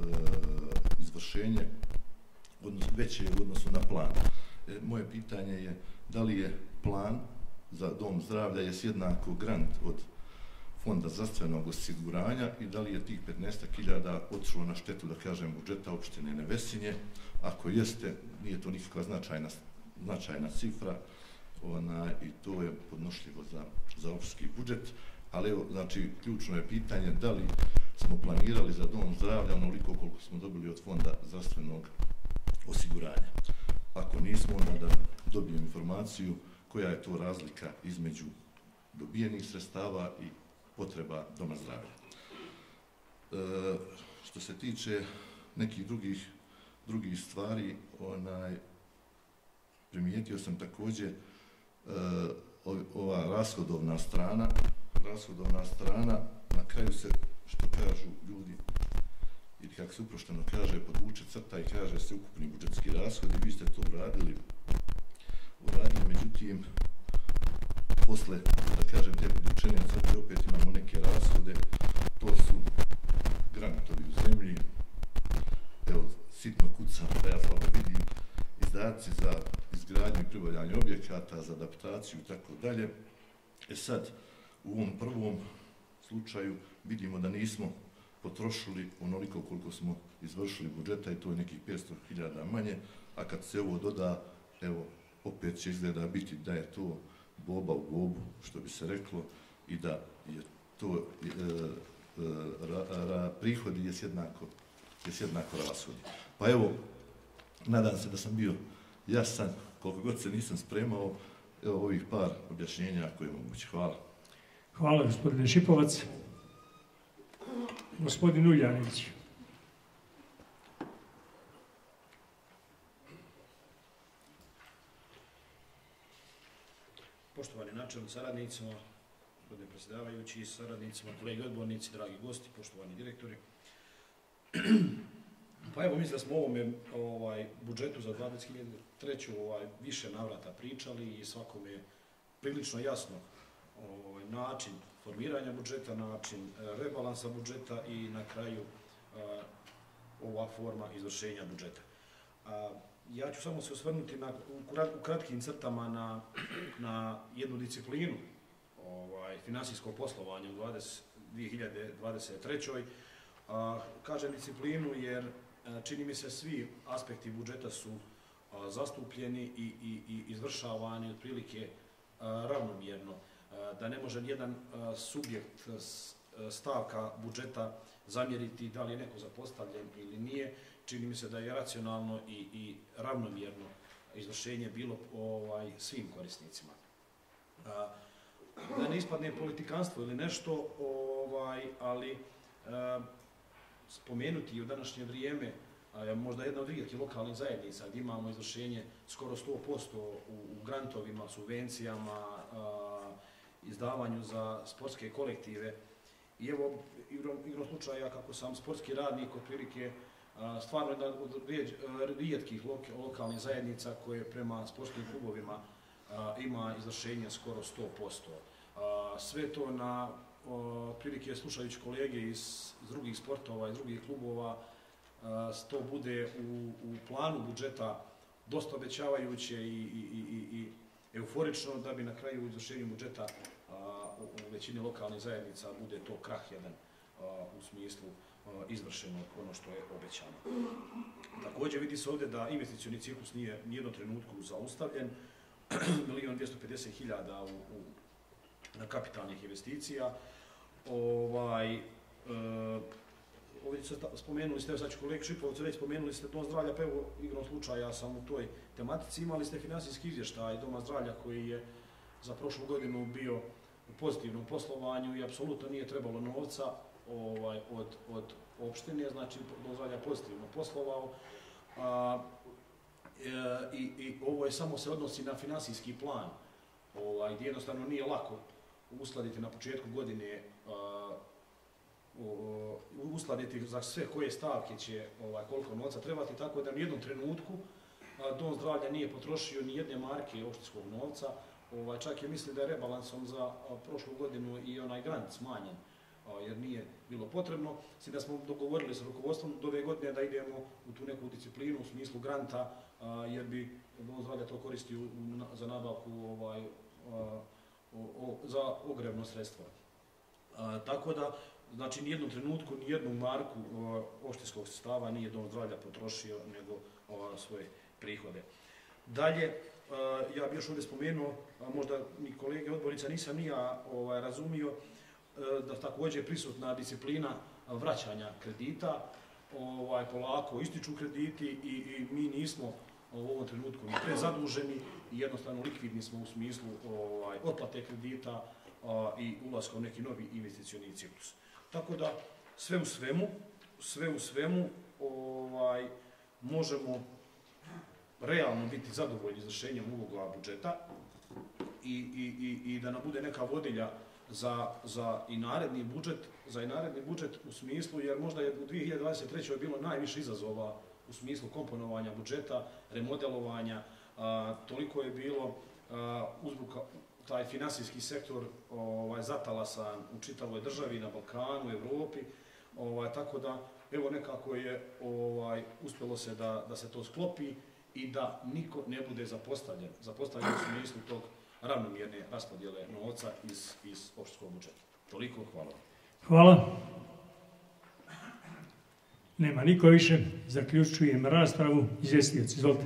izvršenje odnos, veće u odnosu na plan. E, moje pitanje je da li je plan za Dom zdravlja je jednako grant od Fonda zdravstvenog osiguranja i da li je tih petnaest hiljada otišlo na štetu, da kažem, budžeta opštine Nevesinje. Ako jeste, nije to nikakva značajna, značajna cifra, ona, i to je podnošljivo za, za opštinski budžet, ali evo, znači, ključno je pitanje da li smo planirali za Dom zdravlja onoliko koliko smo dobili od Fonda zdravstvenog osiguranja. Ako nismo, onda da dobijem informaciju koja je to razlika između dobijenih sredstava i potreba Doma zdravlja. E, što se tiče nekih drugih, drugih stvari, onaj, primijetio sam također e, ova rashodovna strana, rashodovna strana, na kraju se, što kažu ljudi, ili kako se uprošteno kaže, podvuče crta i kaže se ukupni budžetski rashodi, vi ste to uradili, uradili, međutim, posle, da kažem, te podvučenja crte, opet imamo neke rashode, to su grantovi u zemlji, evo, sitno kucam, da ja slabo vidim, izdaci za izgradnju i pribavljanje objekata, za adaptaciju i tako dalje. E sad, u ovom prvom slučaju vidimo da nismo potrošili onoliko koliko smo izvršili budžeta i to je nekih petsto hiljada manje, a kad se ovo doda, evo, opet će izgleda biti da je to boba u bobu, što bi se reklo, i da je to e, e, ra, ra, prihodi je jednako, je jednako rashodi. Pa evo, nadam se da sam bio jasan koliko god se nisam spremao, evo ovih par objašnjenja koje je moguće. Hvala. Hvala, gospodine Šipovac. Gospodin Uljanić. Poštovani načelni saradnicima, gospodine predsjedavajući, saradnicima, kolege odbornici, dragi gosti, poštovani direktori. Pa evo, mislim da smo o ovome ovaj, budžetu za dvadeset hiljada treću ovaj, više navrata pričali i svakome je prilično jasno ovaj, način formiranja budžeta, način rebalansa budžeta i na kraju a, ova forma izvršenja budžeta. A, ja ću samo se osvrnuti na, u, krat, u kratkim crtama na, na jednu disciplinu ovaj, finansijskog poslovanja u dvije hiljade dvadeset trećoj. A, kažem disciplinu jer a, čini mi se svi aspekti budžeta su a, zastupljeni i, i, i izvršavani otprilike a, ravnomjerno. A, da ne može nijedan a, subjekt s, a, stavka budžeta zamjeriti da li je neko zapostavljen ili nije. Čini mi se da je racionalno i, i ravnomjerno izvršenje bilo ovaj, svim korisnicima. A, da ne ispadne politikanstvo ili nešto, ovaj, ali a, spomenuti u današnje vrijeme, a, možda jedna od rijetkih lokalnih zajednica gdje imamo izvršenje skoro sto posto u, u grantovima, subvencijama, a, izdavanju za sportske kolektive. I evo, igrom slučaja, kako sam sportski radnik, otprilike stvarno jedna od rijetkih lokalnih zajednica koje prema sportskim klubovima ima izvršenje skoro sto posto. Sve to na otprilike slušajući kolege iz drugih sportova, iz drugih klubova, to bude u, u planu budžeta dosta obećavajuće i, i, i, i euforično, da bi na kraju u izvršenju budžeta u većini lokalnih zajednica bude to krah jedan u smislu izvršeno ono što je obećano. Također vidi se ovdje da investicioni ciklus nije nijednom trenutku zaustavljen, milion dvjesto pedeset hiljada u, u, na kapitalnih investicija. Ovaj, e, ovdje spomenuli ste, sad ću kolega Šipovac reći, spomenuli ste Dom zdravlja, pa evo igrom slučaja ja sam u toj tematici, imali ste financijski izvještaj Doma zdravlja koji je za prošlu godinu bio u pozitivnom poslovanju i apsolutno nije trebalo novca ovaj, od, od opštine, znači Dom zdravlja pozitivno poslovao. A, e, i, I ovo je samo se odnosi na finansijski plan, ovaj, gdje jednostavno nije lako uskladiti na početku godine, a, o, uskladiti za sve koje stavke će ovaj, koliko novca trebati, tako da u jednom trenutku a, Dom zdravlja nije potrošio ni jedne marke opštinskog novca. Ovaj, čak je misli da je rebalansom za a, prošlu godinu i onaj grant smanjen, a, jer nije bilo potrebno. S da smo dogovorili sa rukovodstvom do ove godine da idemo u tu neku disciplinu u smislu granta, a, jer bi Dom zdravlja to koristio u, na, za nabavku ovaj, a, o, o, za ogrevno sredstvo. A, tako da, znači, nijednom trenutku, nijednu marku a, opštinskog sredstava nije Dom zdravlja potrošio, nego a, svoje prihode. Dalje, Uh, ja bih još ovdje spomenuo, a možda ni kolege odbornica nisam ni ja ovaj, razumio, uh, da također je prisutna disciplina vraćanja kredita, ovaj, polako ističu krediti i, i mi nismo u ovom trenutku ni prezaduženi i jednostavno likvidni smo u smislu ovaj, otplate kredita uh, i ulaska u neki novi investicioni ciklus. Tako da sve u svemu, sve u svemu ovaj, možemo realno biti zadovoljni izvršenjem ovoga budžeta i, i, i, i da nam bude neka vodilja za, za i naredni budžet, za i naredni budžet u smislu, jer možda je u dvije hiljade dvadeset trećoj bilo najviše izazova u smislu komponovanja budžeta, remodelovanja, a, toliko je bilo a, uzbuka, taj finansijski sektor ovaj, zatalasan u čitavoj državi, na Balkanu, Evropi, ovaj, tako da evo nekako je ovaj, uspjelo se da, da se to sklopi i da niko ne bude zapostavljen, zapostavljen u smislu tog ravnomjerne raspodjele novca iz, iz opštinskog budžeta. Toliko, hvala. Hvala. Nema niko više. Zaključujem raspravu. Izvjestitelj, izvolite.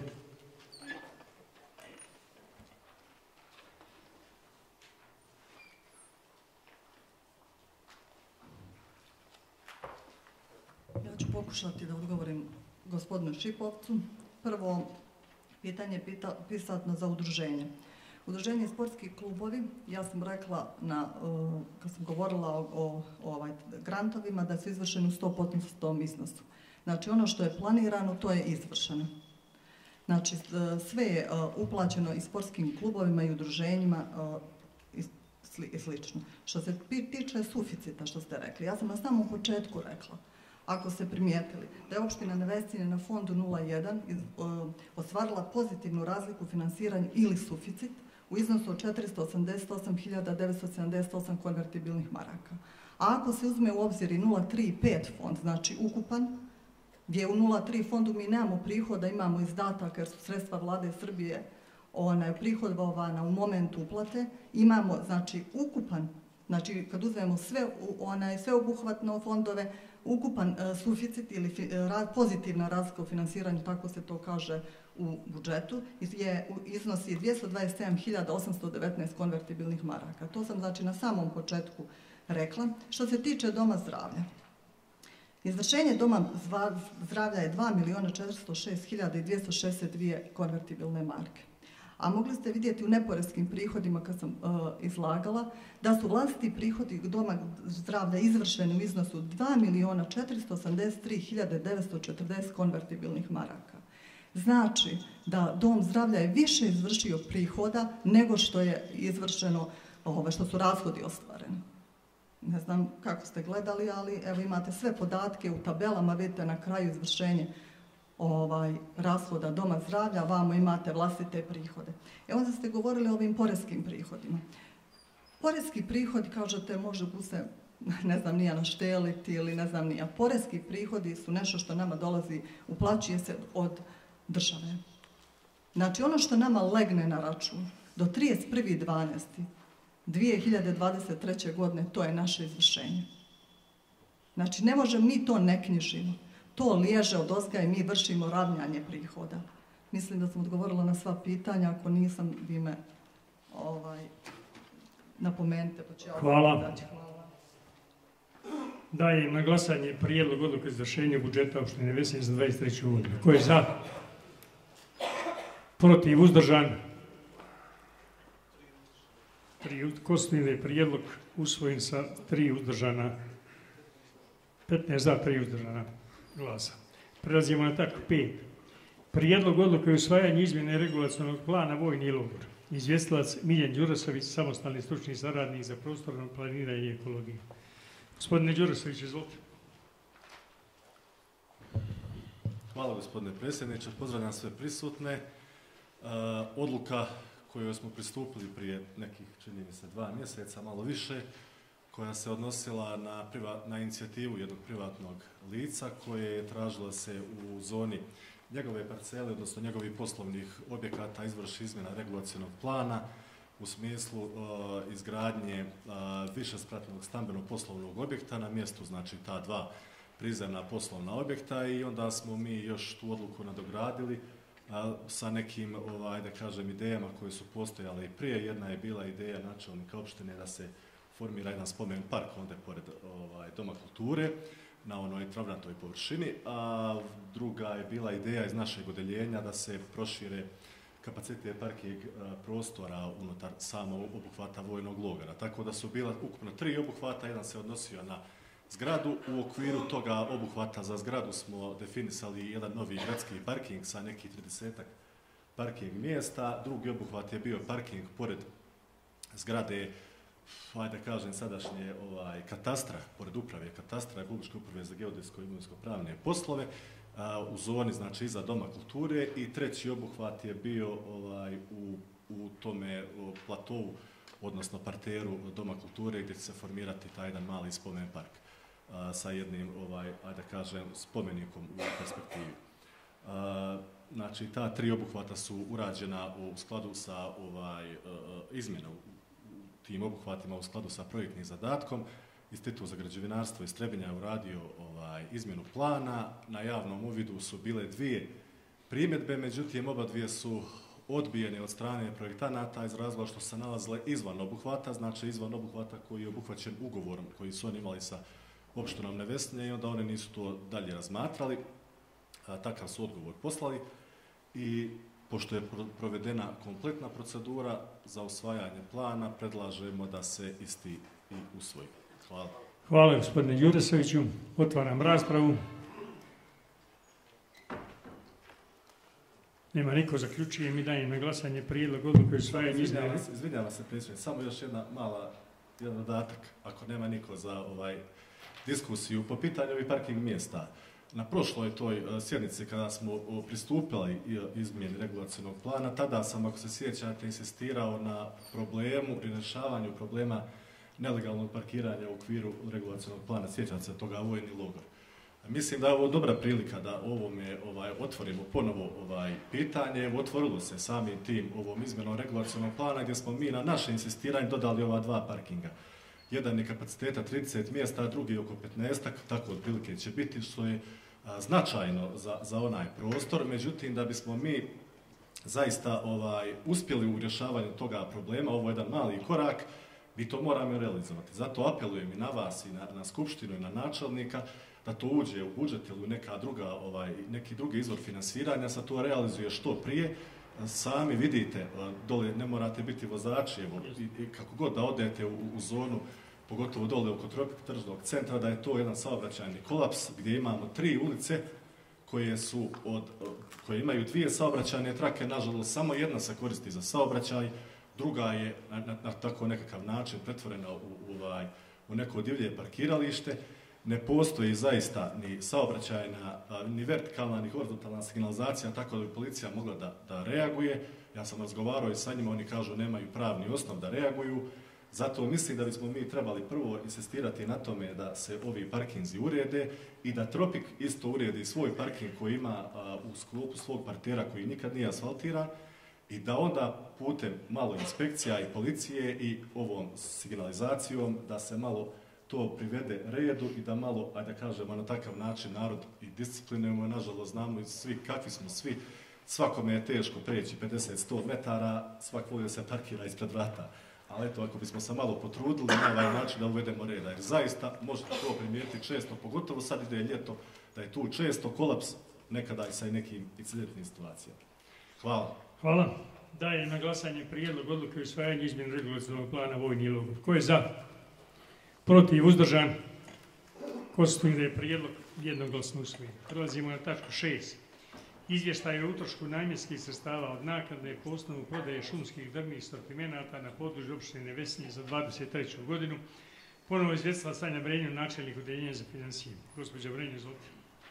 Ja ću pokušati da odgovorim gospodinu Šipovcu. Prvo, Pitanje je pisatno za udruženje. Udruženje sportski klubovi, ja sam rekla, na, uh, kad sam govorila o, o, o ovaj, grantovima, da su izvršeni u sto posto iznosu. Znači, ono što je planirano, to je izvršeno. Znači, sve je uh, uplaćeno i sportskim klubovima i udruženjima uh, i, sli, i slično. Što se tiče suficita, što ste rekli, ja sam na samom početku rekla, ako ste primijetili, da je opština Nevesinje na fondu nula jedan uh, ostvarila pozitivnu razliku u financiranju ili suficit u iznosu od četiristo osamdeset osam hiljada devetsto sedamdeset osam konvertibilnih maraka. A ako se uzme u obzir i nula tri i pet fond, znači ukupan, gdje u nula tri fondu mi nemamo prihoda, imamo izdataka jer su sredstva vlade Srbije onaj, prihodovana u momentu uplate, imamo znači ukupan, znači kad uzmemo sve, onaj, sve obuhvatno fondove, ukupan uh, suficit ili fi, ra, pozitivna razlika u finansiranju, tako se to kaže u budžetu, je, iznosi dvjesto dvadeset sedam hiljada osamsto devetnaest konvertibilnih maraka. To sam znači na samom početku rekla. Što se tiče Doma zdravlja, izvršenje Doma zdravlja je dva miliona četiristo šest hiljada dvjesto šezdeset dvije konvertibilne marke. A mogli ste vidjeti u neporeskim prihodima kad sam uh, izlagala da su vlastiti prihodi Doma zdravlja izvršeni u iznosu dva miliona četiristo osamdeset tri hiljade devetsto četrdeset konvertibilnih maraka. Znači da Dom zdravlja je više izvršio prihoda nego što je izvršeno, ove, što su rashodi ostvareni. Ne znam kako ste gledali, ali evo imate sve podatke u tabelama, vidite na kraju izvršenje ovaj, rashoda Doma zdravlja, vamo imate vlastite prihode. E onda ste govorili o ovim poreskim prihodima. Poreski prihodi, kažete, može se, ne znam, nija našteliti ili ne znam nija. Poreski prihodi su nešto što nama dolazi, uplaćuje se od države. Znači, ono što nama legne na račun do trideset prvog dvanaestog dvije hiljade dvadeset treće. godine, to je naše izvršenje. Znači, ne možemo mi to ne knjižimo. To liježe od ozga i mi vršimo ravnjanje prihoda. Mislim da sam odgovorila na sva pitanja, ako nisam, vi me ovaj, napomenite. Pa ću ja Hvala. Hvala. Dajem na glasanje prijedlog odluke izvršenja budžeta opštine Nevesinje za dvadeset treću. godinu. Ko je za? Protiv, uzdržan? Konstitutivni je prijedlog usvojen sa tri uzdržana, petnaest za, tri uzdržana glasa. Prelazimo na tak pet. Prijedlog odluke o usvajanju izmjene regulacionog plana Vojni logor. Izvjestilac Miljan Đurasović, samostalni stručni saradnik za prostorno planiranje i ekologiju. Gospodine Đurasović, izvolite. Hvala gospodine predsjedniče, pozdravljam sve prisutne. E, odluka kojoj smo pristupili prije nekih, čini mi se, dva mjeseca, malo više, koja se odnosila na, privat, na inicijativu jednog privatnog lica koje je tražilo se u zoni njegove parcele, odnosno njegovih poslovnih objekata, izvrši izmjena regulacionog plana u smislu uh, izgradnje uh, višespratnog stambenog poslovnog objekta na mjestu, znači ta dva prizemna poslovna objekta, i onda smo mi još tu odluku nadogradili a, sa nekim, ovaj, da kažem, idejama koje su postojale i prije. Jedna je bila ideja načelnika opštine da se formira jedan spomen park onda pored ovaj, Doma kulture na onoj travnatoj površini, a druga je bila ideja iz našeg odeljenja da se prošire kapacitet parking prostora unutar samog obuhvata vojnog logora. Tako da su bila ukupno tri obuhvata, jedan se odnosio na zgradu. U okviru toga obuhvata za zgradu smo definisali jedan novi gradski parking sa nekih tridesetak parking mjesta. Drugi obuhvat je bio parking pored zgrade, ajde kažem, sadašnje ovaj, katastra, pored uprave katastra, Republičke uprave za geodetsko i imovinsko-pravne poslove, a, u zoni, znači, iza Doma kulture. I treći obuhvat je bio ovaj, u, u tome o, platovu, odnosno parteru Doma kulture, gdje će se formirati taj jedan mali spomen park a, sa jednim, ovaj, ajde kažem, spomenikom u perspektivi. A, znači, ta tri obuhvata su urađena u skladu sa ovaj, izmjenom tim obuhvatima, u skladu sa projektnim zadatkom. Institut za građevinarstvo iz Trebinja je uradio ovaj, izmjenu plana. Na javnom uvidu su bile dvije primjedbe, međutim, oba dvije su odbijene od strane projektanata iz razloga što se nalazile izvan obuhvata, znači izvan obuhvata koji je obuhvaćen ugovorom koji su oni imali sa opštinom Nevesinje, i onda oni nisu to dalje razmatrali. A, takav su odgovor poslali i pošto je provedena kompletna procedura za usvajanje plana, predlažemo da se isti i usvoji. Hvala. Hvala gospodine Đuresoviću. Otvaram raspravu. Nema niko, zaključujem i dajem na glasanje prijedlog odluke usvajanja izmjena. Izvinjavam se, predsjedniče, samo još jedna mala, jedan dodatak, ako nema niko za ovaj diskusiju po pitanju ovih parking mjesta. Na prošloj toj sjednici kada smo pristupili izmjeni regulacijnog plana, tada sam, ako se sjećate, insistirao na problemu i rješavanju problema nelegalnog parkiranja u okviru regulacijnog plana. Sjećate se toga, vojni logor. Mislim da je ovo dobra prilika da ovome ovaj, otvorimo ponovo ovaj, pitanje. Otvorilo se samim tim ovom izmjenom regulacijnog plana gdje smo mi na naše insistiranje dodali ova dva parkinga. Jedan je kapaciteta trideset mjesta, a drugi oko petnaest, tako otprilike će biti, što je a, značajno za, za onaj prostor. Međutim, da bismo mi zaista ovaj, uspjeli u rješavanju toga problema, ovo je jedan mali korak, mi to moramo realizovati. Zato apelujem i na vas i na, na skupštinu i na načelnika da to uđe u budžet ili u neka druga, ovaj, neki drugi izvor finansiranja, sa to realizuje što prije. Sami vidite, dole ne morate biti vozači, evo, i, i kako god da odete u, u zonu, pogotovo dole oko Tropik tržnog centra, da je to jedan saobraćajni kolaps gdje imamo tri ulice koje, su od, koje imaju dvije saobraćajne trake, nažalost samo jedna se koristi za saobraćaj, druga je na, na, na tako nekakav način pretvorena u, u, ovaj, u neko divlje parkiralište. Ne postoji zaista ni saobraćajna, ni vertikalna, ni horizontalna signalizacija, tako da bi policija mogla da, da reaguje. Ja sam razgovarao i sa njima, oni kažu nemaju pravni osnov da reaguju. Zato mislim da bismo mi trebali prvo insistirati na tome da se ovi parkinzi urede i da Tropik isto uredi svoj parking koji ima a, u sklopu svog partera koji nikad nije asfaltiran i da onda putem malo inspekcija i policije i ovom signalizacijom da se malo to privede redu i da malo, ajde da kažemo, na takav način narod i disciplinujemo. Nažalost, znamo svi kakvi smo svi. Svakome je teško preći pedeset do sto metara, svak voli da se parkira ispred vrata. Ali eto, ako bismo se malo potrudili na ovaj način da uvedemo reda, jer zaista možete to primijetiti često, pogotovo sad ide ljeto, da je tu često kolaps, nekada i sa nekim incidentnim situacijama. Hvala. Hvala. Dajem na glasanje prijedlog odluke usvajanja izmjene regulacijnog plana vojni logor. Ko je za? Protiv, uzdržan? Konstatujem da je prijedlog jednoglasno usvojen. Prelazimo na tačku šest. Izvještaj o utrošku namjenskih sredstava od naknade po osnovu prodaje šumskih drvnih sortimenata na području opštine Vesinje za dvadeset treću godinu. Ponovo izvjestila Sanja Brenju, načelnik odeljenja za financije. Gospođa Brenju, izvolite.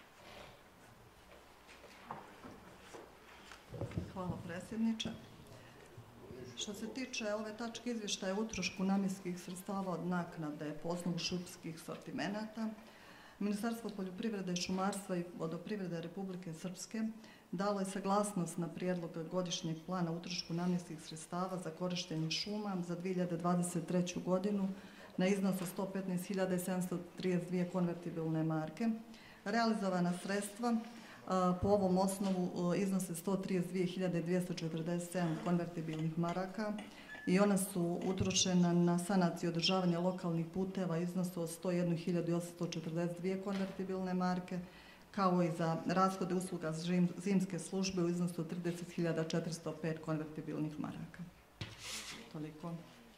Hvala predsjedniče. Što se tiče ove tačke izvještaja o utrošku namjenskih sredstava od naknade po osnovu šumskih sortimenata, Ministarstvo poljoprivrede, šumarstva i vodoprivrede Republike Srpske dalo je saglasnost na prijedlog godišnjeg plana utrošku namjenskih sredstava za korištenje šuma za dvije hiljade dvadeset treću godinu na iznos od sto petnaest hiljada sedamsto trideset dvije konvertibilne marke. Realizovana sredstva po ovom osnovu iznose sto trideset dvije hiljade dvjesto četrdeset sedam konvertibilnih maraka i ona su utrošena na sanaciju i održavanje lokalnih puteva iznosu od sto jednu hiljadu osamsto četrdeset dvije konvertibilne marke, kao i za rashode usluga zimske službe u iznosu od trideset hiljada četiristo pet konvertibilnih maraka. Toliko.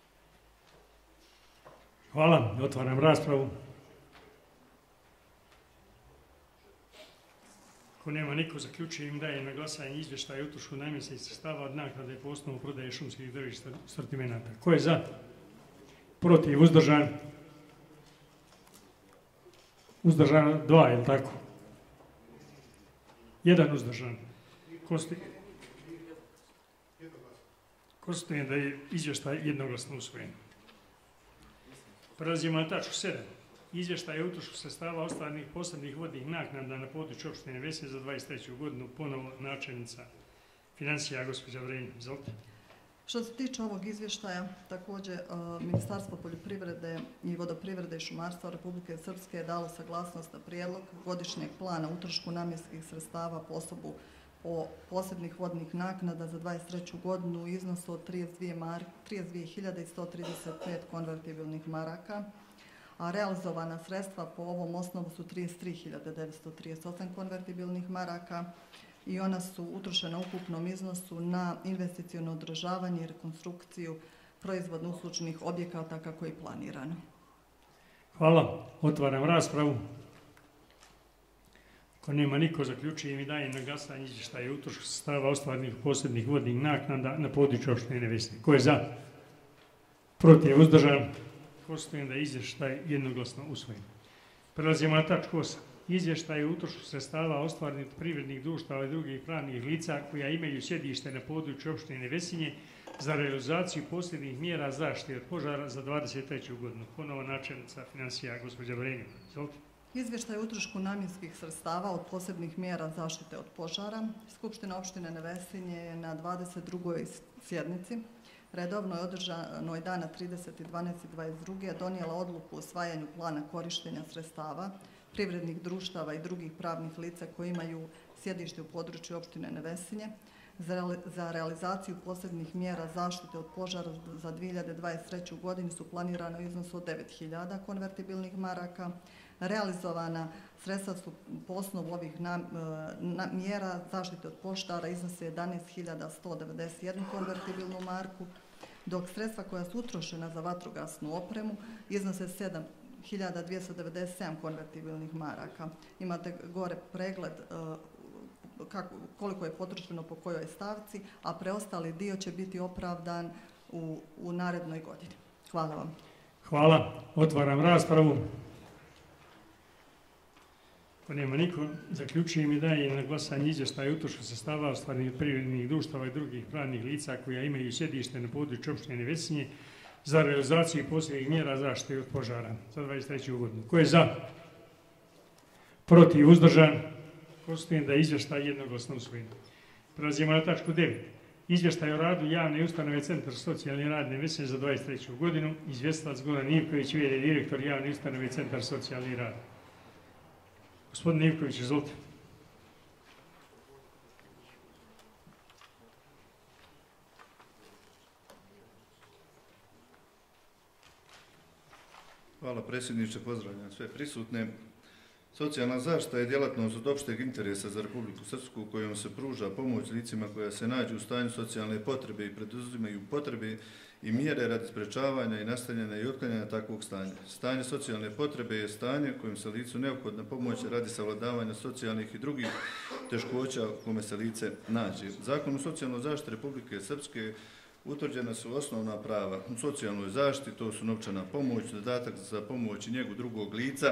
Hvala. Otvaram raspravu. Ako nema niko, zaključujem, dajem na glasanje izvještaj o utrošku namjenskih sredstava od naknade po osnovu prodaje šumskih drvnih sortimenata. Ko je za? Protiv, uzdržan? Uzdržan dva, je li tako? Jedan uzdržan. Konstatujem da je izvještaj jednoglasno usvojen. Prelazimo na tačku sedam. Izvještaj o utrošku sredstava ostvarenih posebnih vodnih naknada na području opštine Vesinje za dvadeset treću godinu, ponovo načelnica financija, gospođa Vrenja. Izvolite. Što se tiče ovog izvještaja, također Ministarstvo poljoprivrede i vodoprivrede i šumarstva Republike Srpske je dalo saglasnost na prijedlog godišnjeg plana utrošku namjenskih sredstava po osobu po posebnih vodnih naknada za dvadeset treću godinu u iznosu od trideset dvije hiljade sto trideset pet konvertibilnih maraka, a realizovana sredstva po ovom osnovu su trideset tri hiljade devetsto trideset osam konvertibilnih maraka, i ona su utrošena u ukupnom iznosu na investiciono održavanje i rekonstrukciju proizvodno-uslužnih objekata kako je planirano. Hvala. Otvaram raspravu. Ako nema niko, zaključujem i dajem na glasanje izvještaj o utrošku sredstava ostvarenih posebnih vodnih naknada na području opštine Nevesinje. Ko je za? Protiv, uzdržan? Konstatujem da je izvještaj jednoglasno usvojen. Prelazimo na tačku osam. Izvještaj o utrošku sredstava ostvarenih privrednih društava i drugih pravnih lica koja imaju sjedište na području opštine Nevesinje za realizaciju posebnih mjera zaštite od požara za dvadeset treću godinu. Ponovo načelnica financija, gospođa Brenja. Izvolite. Izvještaj o utrošku namjenskih sredstava od posebnih mjera zaštite od požara. Skupština opštine Nevesinje je na dvadeset drugoj sjednici redovnoj održanoj dana tridesetog dvanaestog dvadeset druge donijela odluku o usvajanju plana korištenja sredstava privrednih društava i drugih pravnih lica koji imaju sjedište u području opštine Nevesinje za realizaciju posebnih mjera zaštite od požara za dvije hiljade dvadeset treću godinu su planirano u iznosu od devet hiljada konvertibilnih maraka. Realizovana sredstva su po osnovu ovih na, na, mjera zaštite od požara iznose jedanaest hiljada sto devedeset jednu konvertibilnu marku, dok sredstva koja su utrošena za vatrogasnu opremu iznose sedam hiljada dvjesto devedeset sedam konvertibilnih maraka. Imate gore pregled uh, kako, koliko je potrošeno po kojoj stavci, a preostali dio će biti opravdan u, u narednoj godini. Hvala vam. Hvala. Otvaram raspravu. Ako nema niko, zaključujem i dajem na glasanje izvještaj o utrošku sredstava ostvarenih privrednih društava i drugih pravnih lica koja imaju sjedište na području opštine Nevesinje za realizaciju posebnih mjera zaštite od požara za dvadeset treću godinu. Ko je za? Protiv, uzdržan? Konstatujem da je izvještaj jednoglasno usvojen. Prelazimo na tačku devet. Izvještaj o radu javne ustanove Centar socijalni rad Nevesinje za dvadeset treću godinu. Izvjestilac Goran Ivković, v d direktor javne ustanove Centar socijalni rad. Gospodin Ivković, izvolite. Hvala predsjedniče, pozdravljam sve prisutne. Socijalna zaštita je djelatnost od opšteg interesa za Republiku Srpsku kojom se pruža pomoć licima koja se nađu u stanju socijalne potrebe i preduzimaju potrebe i mjere radi sprečavanja i nastavljanja i otklanjanja takvog stanja. Stanje socijalne potrebe je stanje kojim se licu neophodna pomoć radi savladavanja socijalnih i drugih teškoća u kome se lice nađe. Zakon o socijalnoj zaštiti Republike Srpske utvrđena su osnovna prava u socijalnoj zaštiti, to su novčana pomoć, dodatak za pomoć i njegu drugog lica,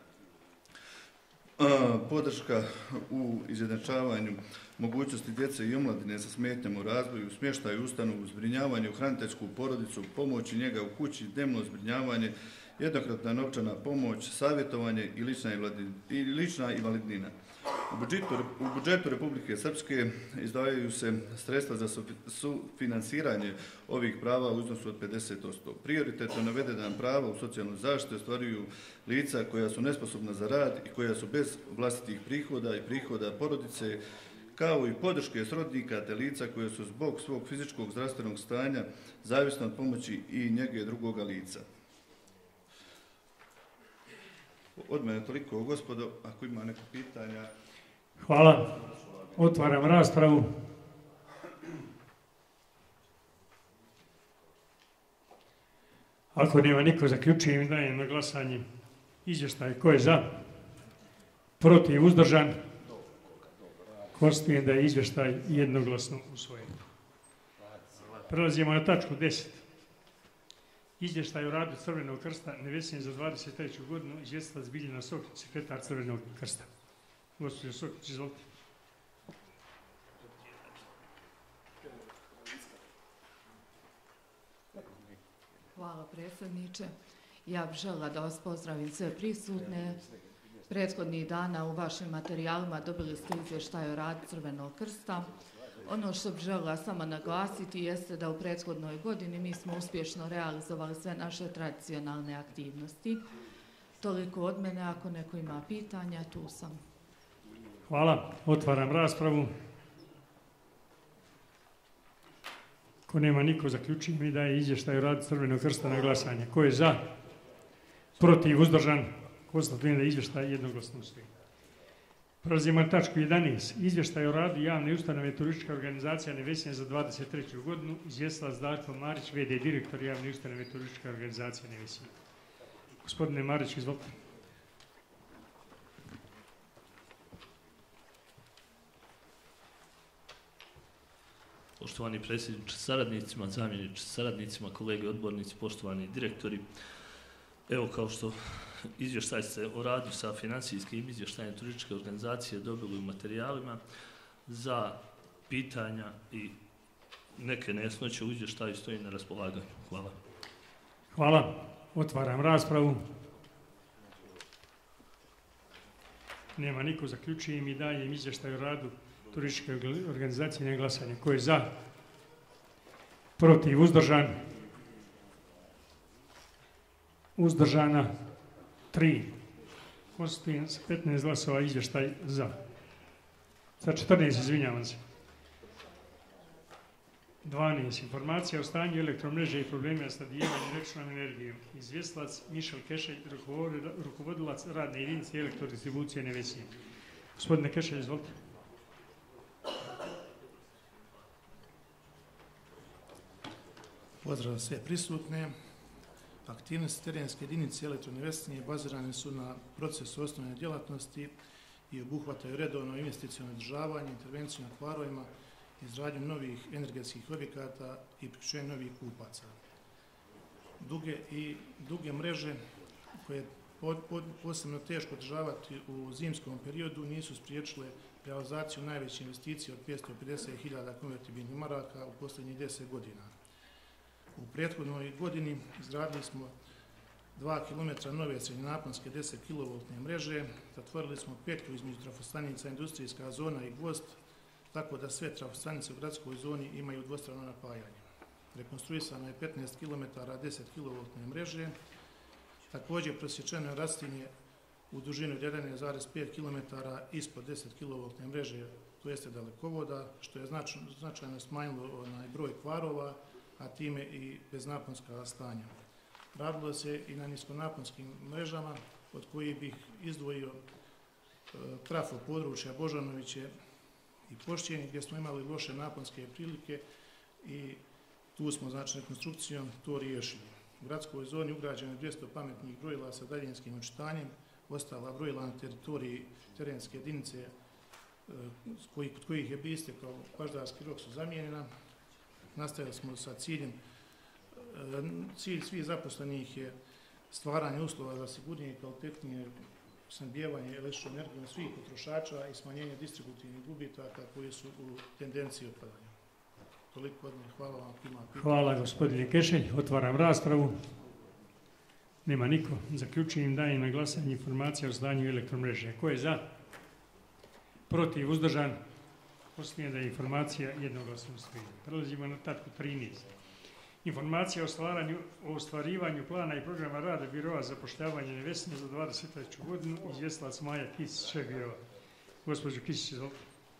podrška u izjednačavanju mogućnosti djece i omladine sa smetnjama u razvoju, smještaju ustanovu, zbrinjavanje u hraniteljsku porodicu, pomoć i njega u kući, dnevno zbrinjavanje, jednokratna novčana pomoć, savjetovanje i lična, i lična invalidnina. U budžetu, u budžetu Republike Srpske izdvajaju se sredstva za sufinansiranje ovih prava u iznosu od pedeset posto. Prioritetno navedena prava u socijalnoj zaštiti ostvaruju lica koja su nesposobna za rad i koja su bez vlastitih prihoda i prihoda porodice, kao i podrške srodnika te lica koje su zbog svog fizičkog zdravstvenog stanja zavisno od pomoći i njege drugoga lica. Od mene toliko, gospodo, ako ima neko pitanja. Hvala. Otvaram raspravu. Ako nema niko, zaključujem i dajem na glasanje izvještaj. Ko je za? Protiv, uzdržan? Konstatujem da je izvještaj jednoglasno usvojen. Prelazimo na tačku deset. Izvještaj o radu Crvenog krsta Nevesinje za dvadeset treću godinu, izvjestilac Biljana Soklić, sekretar Crvenog krsta. Gospođo Soklić, izvolite. Hvala predsjedniče. Ja bih žela da vas pozdravim sve prisutne. Prethodnih dana u vašim materijalima dobili ste izvještaj o radu Crvenog krsta. Ono što bih željela samo naglasiti jeste da u prethodnoj godini mi smo uspješno realizovali sve naše tradicionalne aktivnosti. Toliko od mene, ako neko ima pitanja, tu sam. Hvala. Otvaram raspravu. Ako nema niko, zaključujem i daje izvještaj o radu Crvenog krsta na glasanje. Ko je za? Protiv, uzdržan? Konstatujem da je izvještaj jednoglasno usvojen. Prelazimo na tačku jedanaest. Izvještaj o radu javne ustanove Turistička organizacija Nevesinje za dvadeset treću godinu. Izvjestilac Darko Marić, v d direktor javne ustanove Turistička organizacija Nevesinje. Gospodine Marić, izvolite. Poštovani predsjedniče saradnicima, zamjeniče saradnicima, kolege odbornici, poštovani direktori. Evo, kao što izvještaj ste o radu sa financijskim izvještajem turističke organizacije dobili u materijalima, za pitanja i neke nejasnoće u izvještaju stoji na raspolaganju. Hvala. Hvala. Otvaram raspravu. Nema niko, zaključujem i dajem izvještaj o radu turističke organizacije na glasanje. Ko je za? Protiv? Uzdržan? Uzdržana? tri. Konstitujem sa petnaest glasova izvještaj za. Sa četrnaest, izvinjavam se. dvanaest. Informacija o stanju elektromreže i problema snabdijevanja električnom energijom. Izvjestilac Mišel Kešelj, rukovodilac radne jedinice elektrodistribucije Nevesinje. Gospodine Kešelj, izvolite. Pozdrav sve prisutne. Aktivnosti terenske jedinice Elektro-Nevesinje bazirane su na procesu osnovne djelatnosti i obuhvataju redovno investiciono održavanje, intervenciju na kvarovima, izradnju novih energetskih objekata i priključenje novih kupaca. Duge i duge mreže koje je posebno teško održavati u zimskom periodu nisu spriječile realizaciju najveće investicije od petsto pedeset hiljada konvertibilnih maraka u posljednjih deset godina. U prethodnoj godini izgradili smo dva kilometra nove srednjenaponske deset kilovoltne mreže, zatvorili smo petlju između trafostanica industrijska zona i Gvost, tako da sve trafostanice u gradskoj zoni imaju dvostrano napajanje. Rekonstruisano je petnaest kilometara deset kilovoltne mreže, također prosječeno je rastinje u dužinu jedanaest zarez pet kilometara ispod deset kilovoltne mreže, to jeste dalekovoda, što je značajno smanjilo onaj broj kvarova, a time i beznaponska stanja. Radilo se i na niskonaponskim mrežama, od kojih bih izdvojio e, trafo područja Božanoviće i Pošćeni, gdje smo imali loše naponske prilike i tu smo, znači, rekonstrukcijom to riješili. U gradskoj zoni ugrađeno je dvjesto pametnih brojila sa daljinskim očitanjem, ostala brojila na teritoriji terenske jedinice e, kod kojih je bi istekao baždarski rok su zamijenjena. Nastavili smo sa ciljem, cilj svih zaposlenih je stvaranje uslova za sigurnije i kvalitetnije snabdijevanje električnom energijom svih potrošača i smanjenje distributivnih gubitaka koji su u tendenciji opadanja. Toliko od mene. Hvala vam. Hvala gospodine Kešelj. Otvaram raspravu. Nema niko. Zaključujem, dajem na glasanje informacija o stanju elektromreže. Ko je za? Protiv? Uzdržan? Posljednje da je informacija jednoglasno stoji. Prelazimo na tačku trinaest. Informacija o, o ostvarivanju plana i programa rada Biroa za zapošljavanje Nevesinje za dvadeset treću godinu. Izvjestilac Maja Kisić, šef Biroa. Gospođo Kisić, izvolite.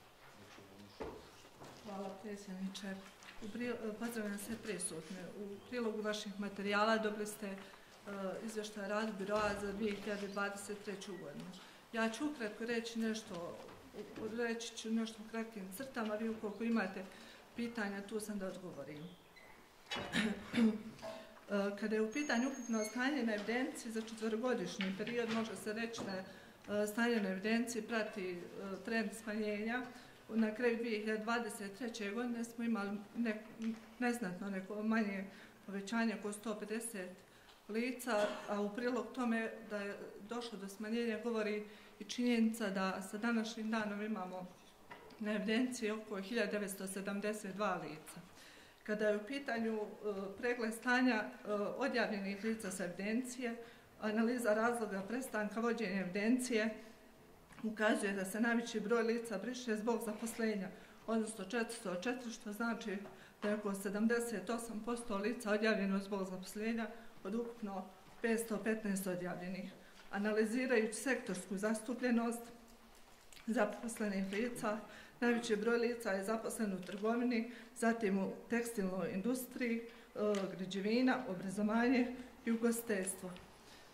Hvala predsjedniče. Pozdravljam sve prisutne. U prilogu vaših materijala dobili ste uh, izvještaj radu Biroa za dvije hiljade dvadeset treću godinu. Ja ću ukratko reći nešto reći ću nešto u kratkim crtama, vi ukoliko imate pitanja, tu sam da odgovorim. Kada je u pitanju ukupno stanje na evidenciji za četverogodišnji period, može se reći da stanje na evidenciji prati trend smanjenja. Na kraju dvije hiljade dvadeset treće. godine smo imali ne, neznatno neko manje povećanje oko sto pedeset lica, a u prilog tome da je došlo do smanjenja govori i činjenica da sa današnjim danom imamo na evidenciji oko hiljadu devetsto sedamdeset dva lica. Kada je u pitanju uh, pregled stanja uh, odjavljenih lica sa evidencije, analiza razloga prestanka vođenja evidencije ukazuje da se najveći broj lica briše zbog zaposlenja, odnosno četiristo četiri, što znači da je oko sedamdeset osam posto lica odjavljeno zbog zaposlenja od ukupno petsto petnaest odjavljenih. Analizirajući sektorsku zastupljenost zaposlenih lica, najveći broj lica je zaposlen u trgovini, zatim u tekstilnoj industriji, građevina, obrazovanje i ugostiteljstvo.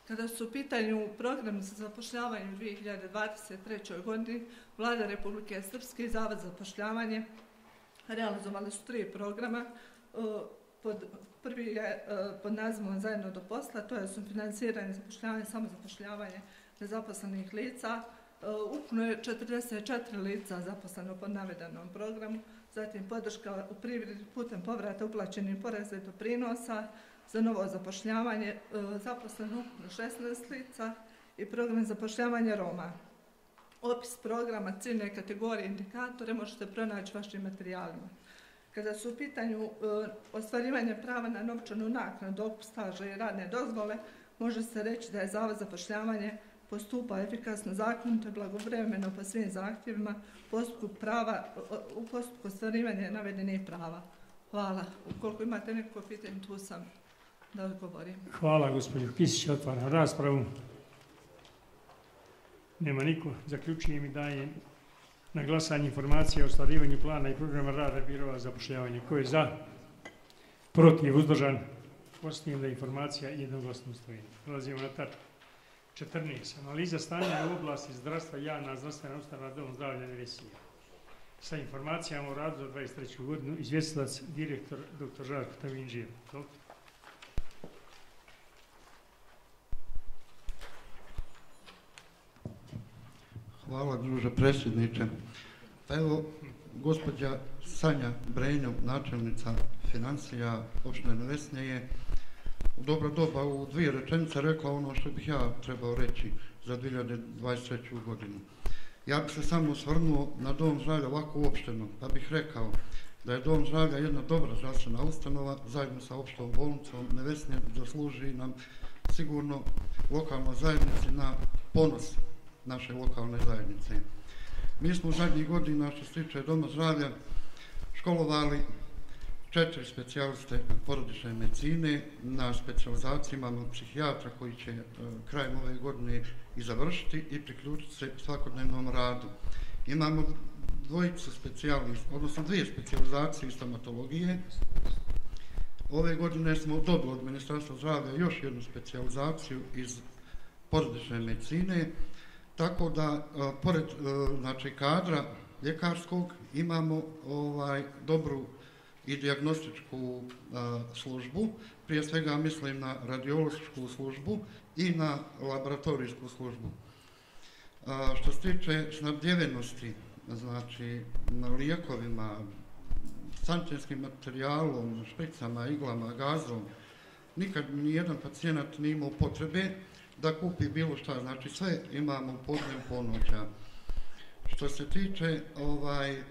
Kada su u pitanju program za zapošljavanje u dvije hiljade dvadeset trećoj. godini, Vlada Republike Srpske i Zavod za zapošljavanje realizovali su tri programa. Pod, prvi je pod nazivom Zajedno do posla, to je sufinansiranje, zapošljavanje, samozapošljavanje nezaposlenih lica. Ukupno je četrdeset četiri lica zaposleno pod navedenom programu, zatim podrška u privredi putem povrata uplaćenih poreza i doprinosa, za novo zapošljavanje zaposleno ukupno šesnaest lica i program zapošljavanja Roma. Opis programa, ciljne kategorije, indikatore možete pronaći vašim materijalima. Kada su u pitanju ostvarivanje prava na novčanu naknadu, otpust staža i radne dozvole, može se reći da je Zavod za zapošljavanje postupa efikasno, zakonito i blagovremeno po svim zahtjevima postupku prava, u postupku ostvarivanja navedenih prava. Hvala. Ukoliko imate neko pitanje, tu sam da odgovorim. Hvala, gospođo Kisić. Otvaram raspravu. Nema niko. Zaključujem i dajem na glasanje informacije o ostvarivanju plana i programa rada Birova za zapošljavanje. Ko je za? Protiv? Uzdržan? Postavljam da informacija jednoglasno stoji. Prelazimo na tačku četrnaest. Analiza stanja u oblasti zdravstva, javna zdravstvena ustanova, dom zdravlja Nevesinje. Sa informacijama o radu za dvadeset treću. godinu izvjestilac direktor doktor Žarko Tavinđijev. Hvala, druže predsjedniče. Pa evo, gospođa Sanja Brenjo, načelnica financija opštine Nevesinje, je u dobro doba u dvije rečenice rekla ono što bih ja trebao reći za dvije hiljade dvadeset treću. godinu. Ja bih se samo osvrnuo na dom zdravlja ovako uopšteno, pa bih rekao da je dom zdravlja jedna dobra zdravstvena ustanova, zajedno sa opštom bolnicom Nevesinje zasluži nam sigurno lokalnoj zajednici na ponos naše lokalne zajednice. Mi smo u zadnjih godina, što se tiče doma zdravlja, školovali četiri specijaliste porodične medicine, na specijalizaciji imamo psihijatra koji će krajem ove godine i završiti i priključiti se svakodnevnom radu. Imamo dvojicu specijalista, odnosno dvije specijalizacije iz stomatologije. Ove godine smo dobili od Ministarstva zdravlja još jednu specijalizaciju iz porodične medicine, tako da, pored znači, kadra ljekarskog, imamo ovaj, dobru i dijagnostičku a, službu, prije svega mislim na radiološku službu i na laboratorijsku službu. A, što se tiče snabdjevenosti, znači na lijekovima, sanitetskim materijalom, špricama, iglama, gazom, nikad nijedan pacijent nije imao potrebe da kupi bilo šta, znači sve imamo u podnevu ponuđa. Što se tiče ovaj,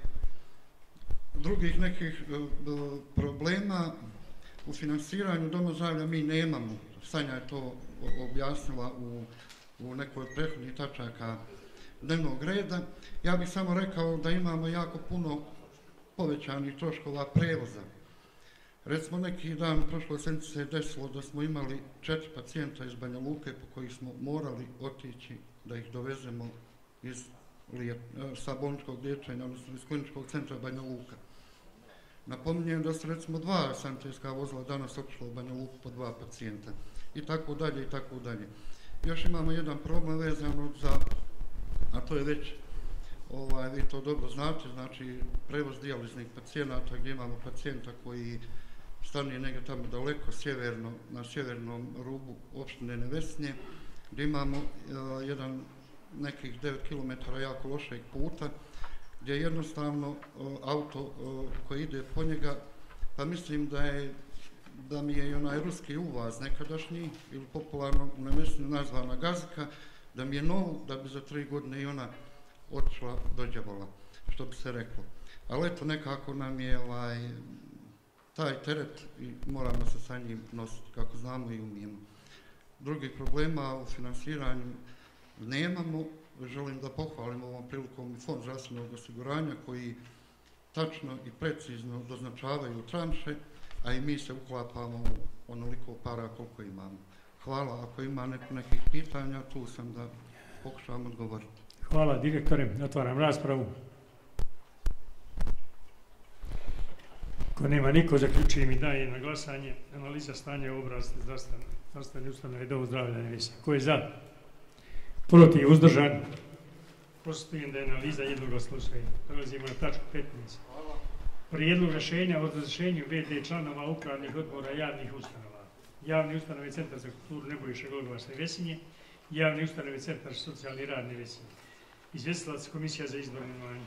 drugih nekih uh, problema u finansiranju doma zdravlja mi nemamo. Sanja je to objasnila u, u nekoj od prethodnih tačaka dnevnog reda. Ja bih samo rekao da imamo jako puno povećanih troškova prevoza. Recimo neki dan prošle sedmice se desilo da smo imali četiri pacijenta iz Banja Luke po kojih smo morali otići da ih dovezemo iz sa bolničkog liječenja, odnosno iz kliničkog centra Banja Luka. Napominjem da su recimo dva sanitetska vozila danas otišla u Banja Luku po dva pacijenta i tako dalje i tako dalje. Još imamo jedan problem vezano za, a to je već, ovaj, vi to dobro znate, znači prevoz dijaliznih pacijenata gdje imamo pacijenta koji stanuje negdje tamo daleko, sjeverno, na sjevernom rubu opštine Nevesinje, gdje imamo uh, jedan nekih devet kilometara jako lošeg puta, gdje jednostavno uh, auto uh, koji ide po njega, pa mislim da je da mi je i onaj ruski uvaz nekadašnji, ili popularno u Nevesinju nazvana Gazika, da mi je nov, da bi za tri godine i ona otišla do đavola, što bi se reklo. Ali eto, nekako nam je ovaj, taj teret i moramo se sa njim nositi, kako znamo i umijemo. Drugih problema u finansiranju nemamo. Želim da pohvalim ovom prilikom Fond zdravstvenog osiguranja koji tačno i precizno doznačavaju tranše, a i mi se uklapamo u onoliko para koliko imamo. Hvala, ako ima neko nekih pitanja, tu sam da pokušavam odgovoriti. Hvala, direktore. Otvaram raspravu. Ako nema niko, zaključujem i dajem na glasanje analiza stanja u oblasti zdravstvene Nastavne ustanove Dom zdravlja Nevesnje. Ko je za? Protiv, uzdržan? Konstatujem da je analiza jednoglasno usvojena. Prelazimo na tačku petnaest. Prijedlog rješenja o razrješenju v d članova upravnih odbora javnih ustanova. Javni ustanove Centar za kulturu Nebojša Glogovac Nevesinje, Javni ustanove Centar za socijalni rad Nevesinje. Izvjestilac Komisija za izbor imenovanja.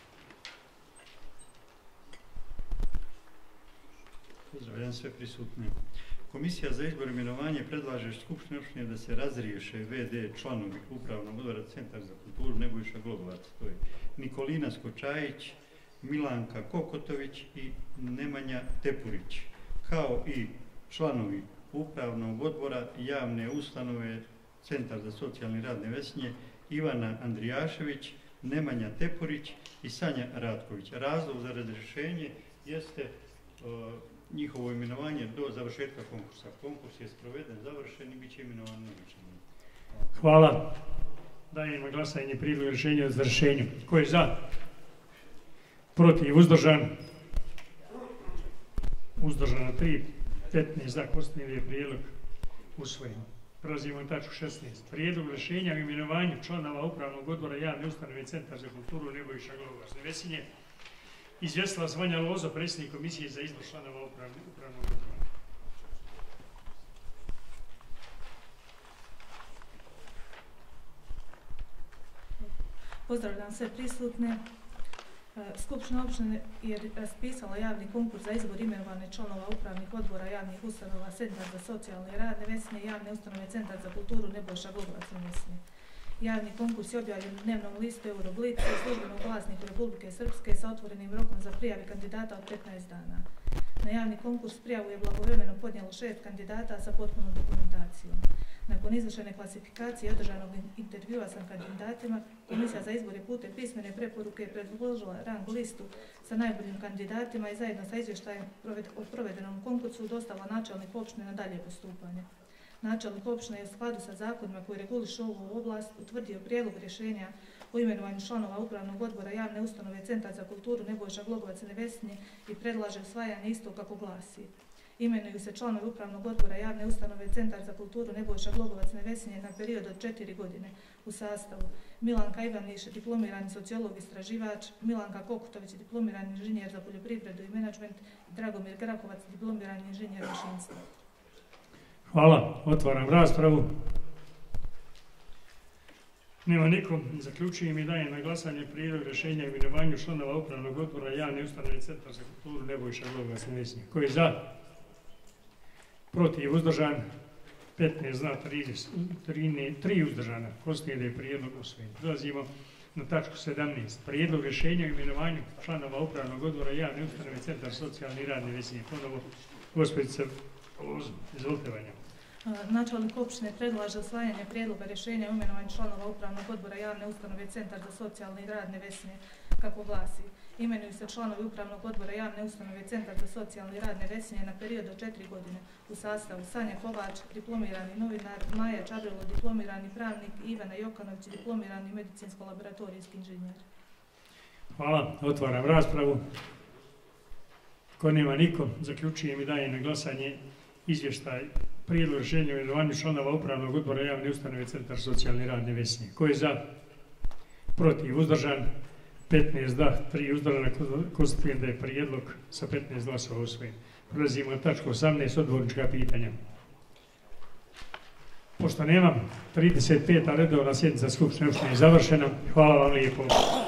Pozdravljam sve prisutne. Komisija za izbor imenovanje predlaže Skupštini opštine da se razriješe v d članovi upravnog odbora Centar za kulturu Nebojša Glogovac. To je Nikolina Skočajić, Milanka Kokotović i Nemanja Tepurić, kao i članovi upravnog odbora javne ustanove Centar za socijalni rad Nevesinje Ivana Andrijašević, Nemanja Tepurić i Sanja Ratković. Razlog za razrješenje jeste uh, njihovo imenovanje do završetka konkursa. Konkurs je sproveden, završen i bit će imenovan novi član. Hvala. Dajem na glasanje prijedlog rješenja o razrješenju. Ko je za? Protiv, uzdržan? Uzdržano tri, petnaest za. Konstatujem da je prijedlog usvojen. Prelazimo na tačku šesnaest. Prijedlog rješenja o imenovanju članova upravnog odbora javne ustanove Centar za kulturu Nebojša Glogovac Nevesinje. Izvjestilac Vanja Lozo, predsjednik Komisije za izbor članova upravnog odbora. Pozdravljam sve prisutne. Skupština opštine je raspisala javni konkurs za izbor imenovane članova upravnih odbora javnih ustanova Centar za socijalni rad Nevesinje i javne ustanove Centar za kulturu Nebojša Glogovac Nevesinje. Javni konkurs je objavljen u dnevnom listu Euroblicu i službenom glasniku Republike Srpske sa otvorenim rokom za prijave kandidata od petnaest dana. Na javni konkurs prijavu je blagovremeno podnijelo šest kandidata sa potpunom dokumentacijom. Nakon izvršene klasifikacije i održanog intervjua sa kandidatima, Komisija za izbor je putem pismene preporuke predložila rang listu sa najboljim kandidatima i zajedno sa izvještajem o provedenom konkursu dostavila načelnik opštine na dalje postupanje. Načelnik opštine je u skladu sa zakonima koji regulišu ovu oblast utvrdio prijedlog rješenja o imenovanju članova upravnog odbora javne ustanove Centar za kulturu Nebojša Glogovac Nevesinje i predlaže usvajanje isto kako glasi. Imenuju se članovi upravnog odbora javne ustanove Centar za kulturu Nebojša Glogovac Nevesinje na period od četiri godine u sastavu Milanka Ivaniš, diplomirani sociolog istraživač, Milanka Kokotović, diplomirani inženjer za poljoprivredu i menadžment i Dragomir Grakovac, diplomirani inženjer mašinstva. Hvala. Otvaram raspravu. Nema nikom. Zaključujem i dajem na glasanje prijedlog rješenja o imenovanju članova upravnog odbora javne ustanove Centar za kulturu Nebojša Glogovac Nevesinje. Ko je za? Protiv, uzdržan? petnaest za, tri uzdržana. Konstatujem da je prijedlog usvojen. Prelazimo na tačku sedamnaest. Prijedlog rješenja o imenovanju članova upravnog odbora javne ustanove Centar socijalni rad Nevesinje. Ponovo gospođica Lozo. Izvolite, Vanja. Načelnik opštine predlaže usvajanje prijedloga rješenja o imenovanju članova upravnog odbora javne ustanove Centar za socijalni rad Nevesinje kako glasi. Imenuju se članovi upravnog odbora javne ustanove Centar za socijalni rad Nevesinje na period od četiri godine u sastavu Sanja Kovač, diplomirani novinar, Maja Čabrilo, diplomirani pravnik i Ivana Jokanović, diplomirani medicinsko-laboratorijski inženjer. Hvala. Otvaram raspravu. Ko nema niko, zaključujem i dajem na glasanje izvještaj prijedlog rješenja o imenovanju članova upravnog odbora javne ustanove Centar socijalni rad Nevesinje. Ko je za? Protiv, uzdržan? petnaest da, tri uzdržana. Konstatujem da je prijedlog sa petnaest glasova usvojen. Prelazimo na tačku osamnaest, odbornička pitanja. Pošto nemam, trideset peta redovna sjednica Skupštine opštine je završena. Hvala vam lijepo.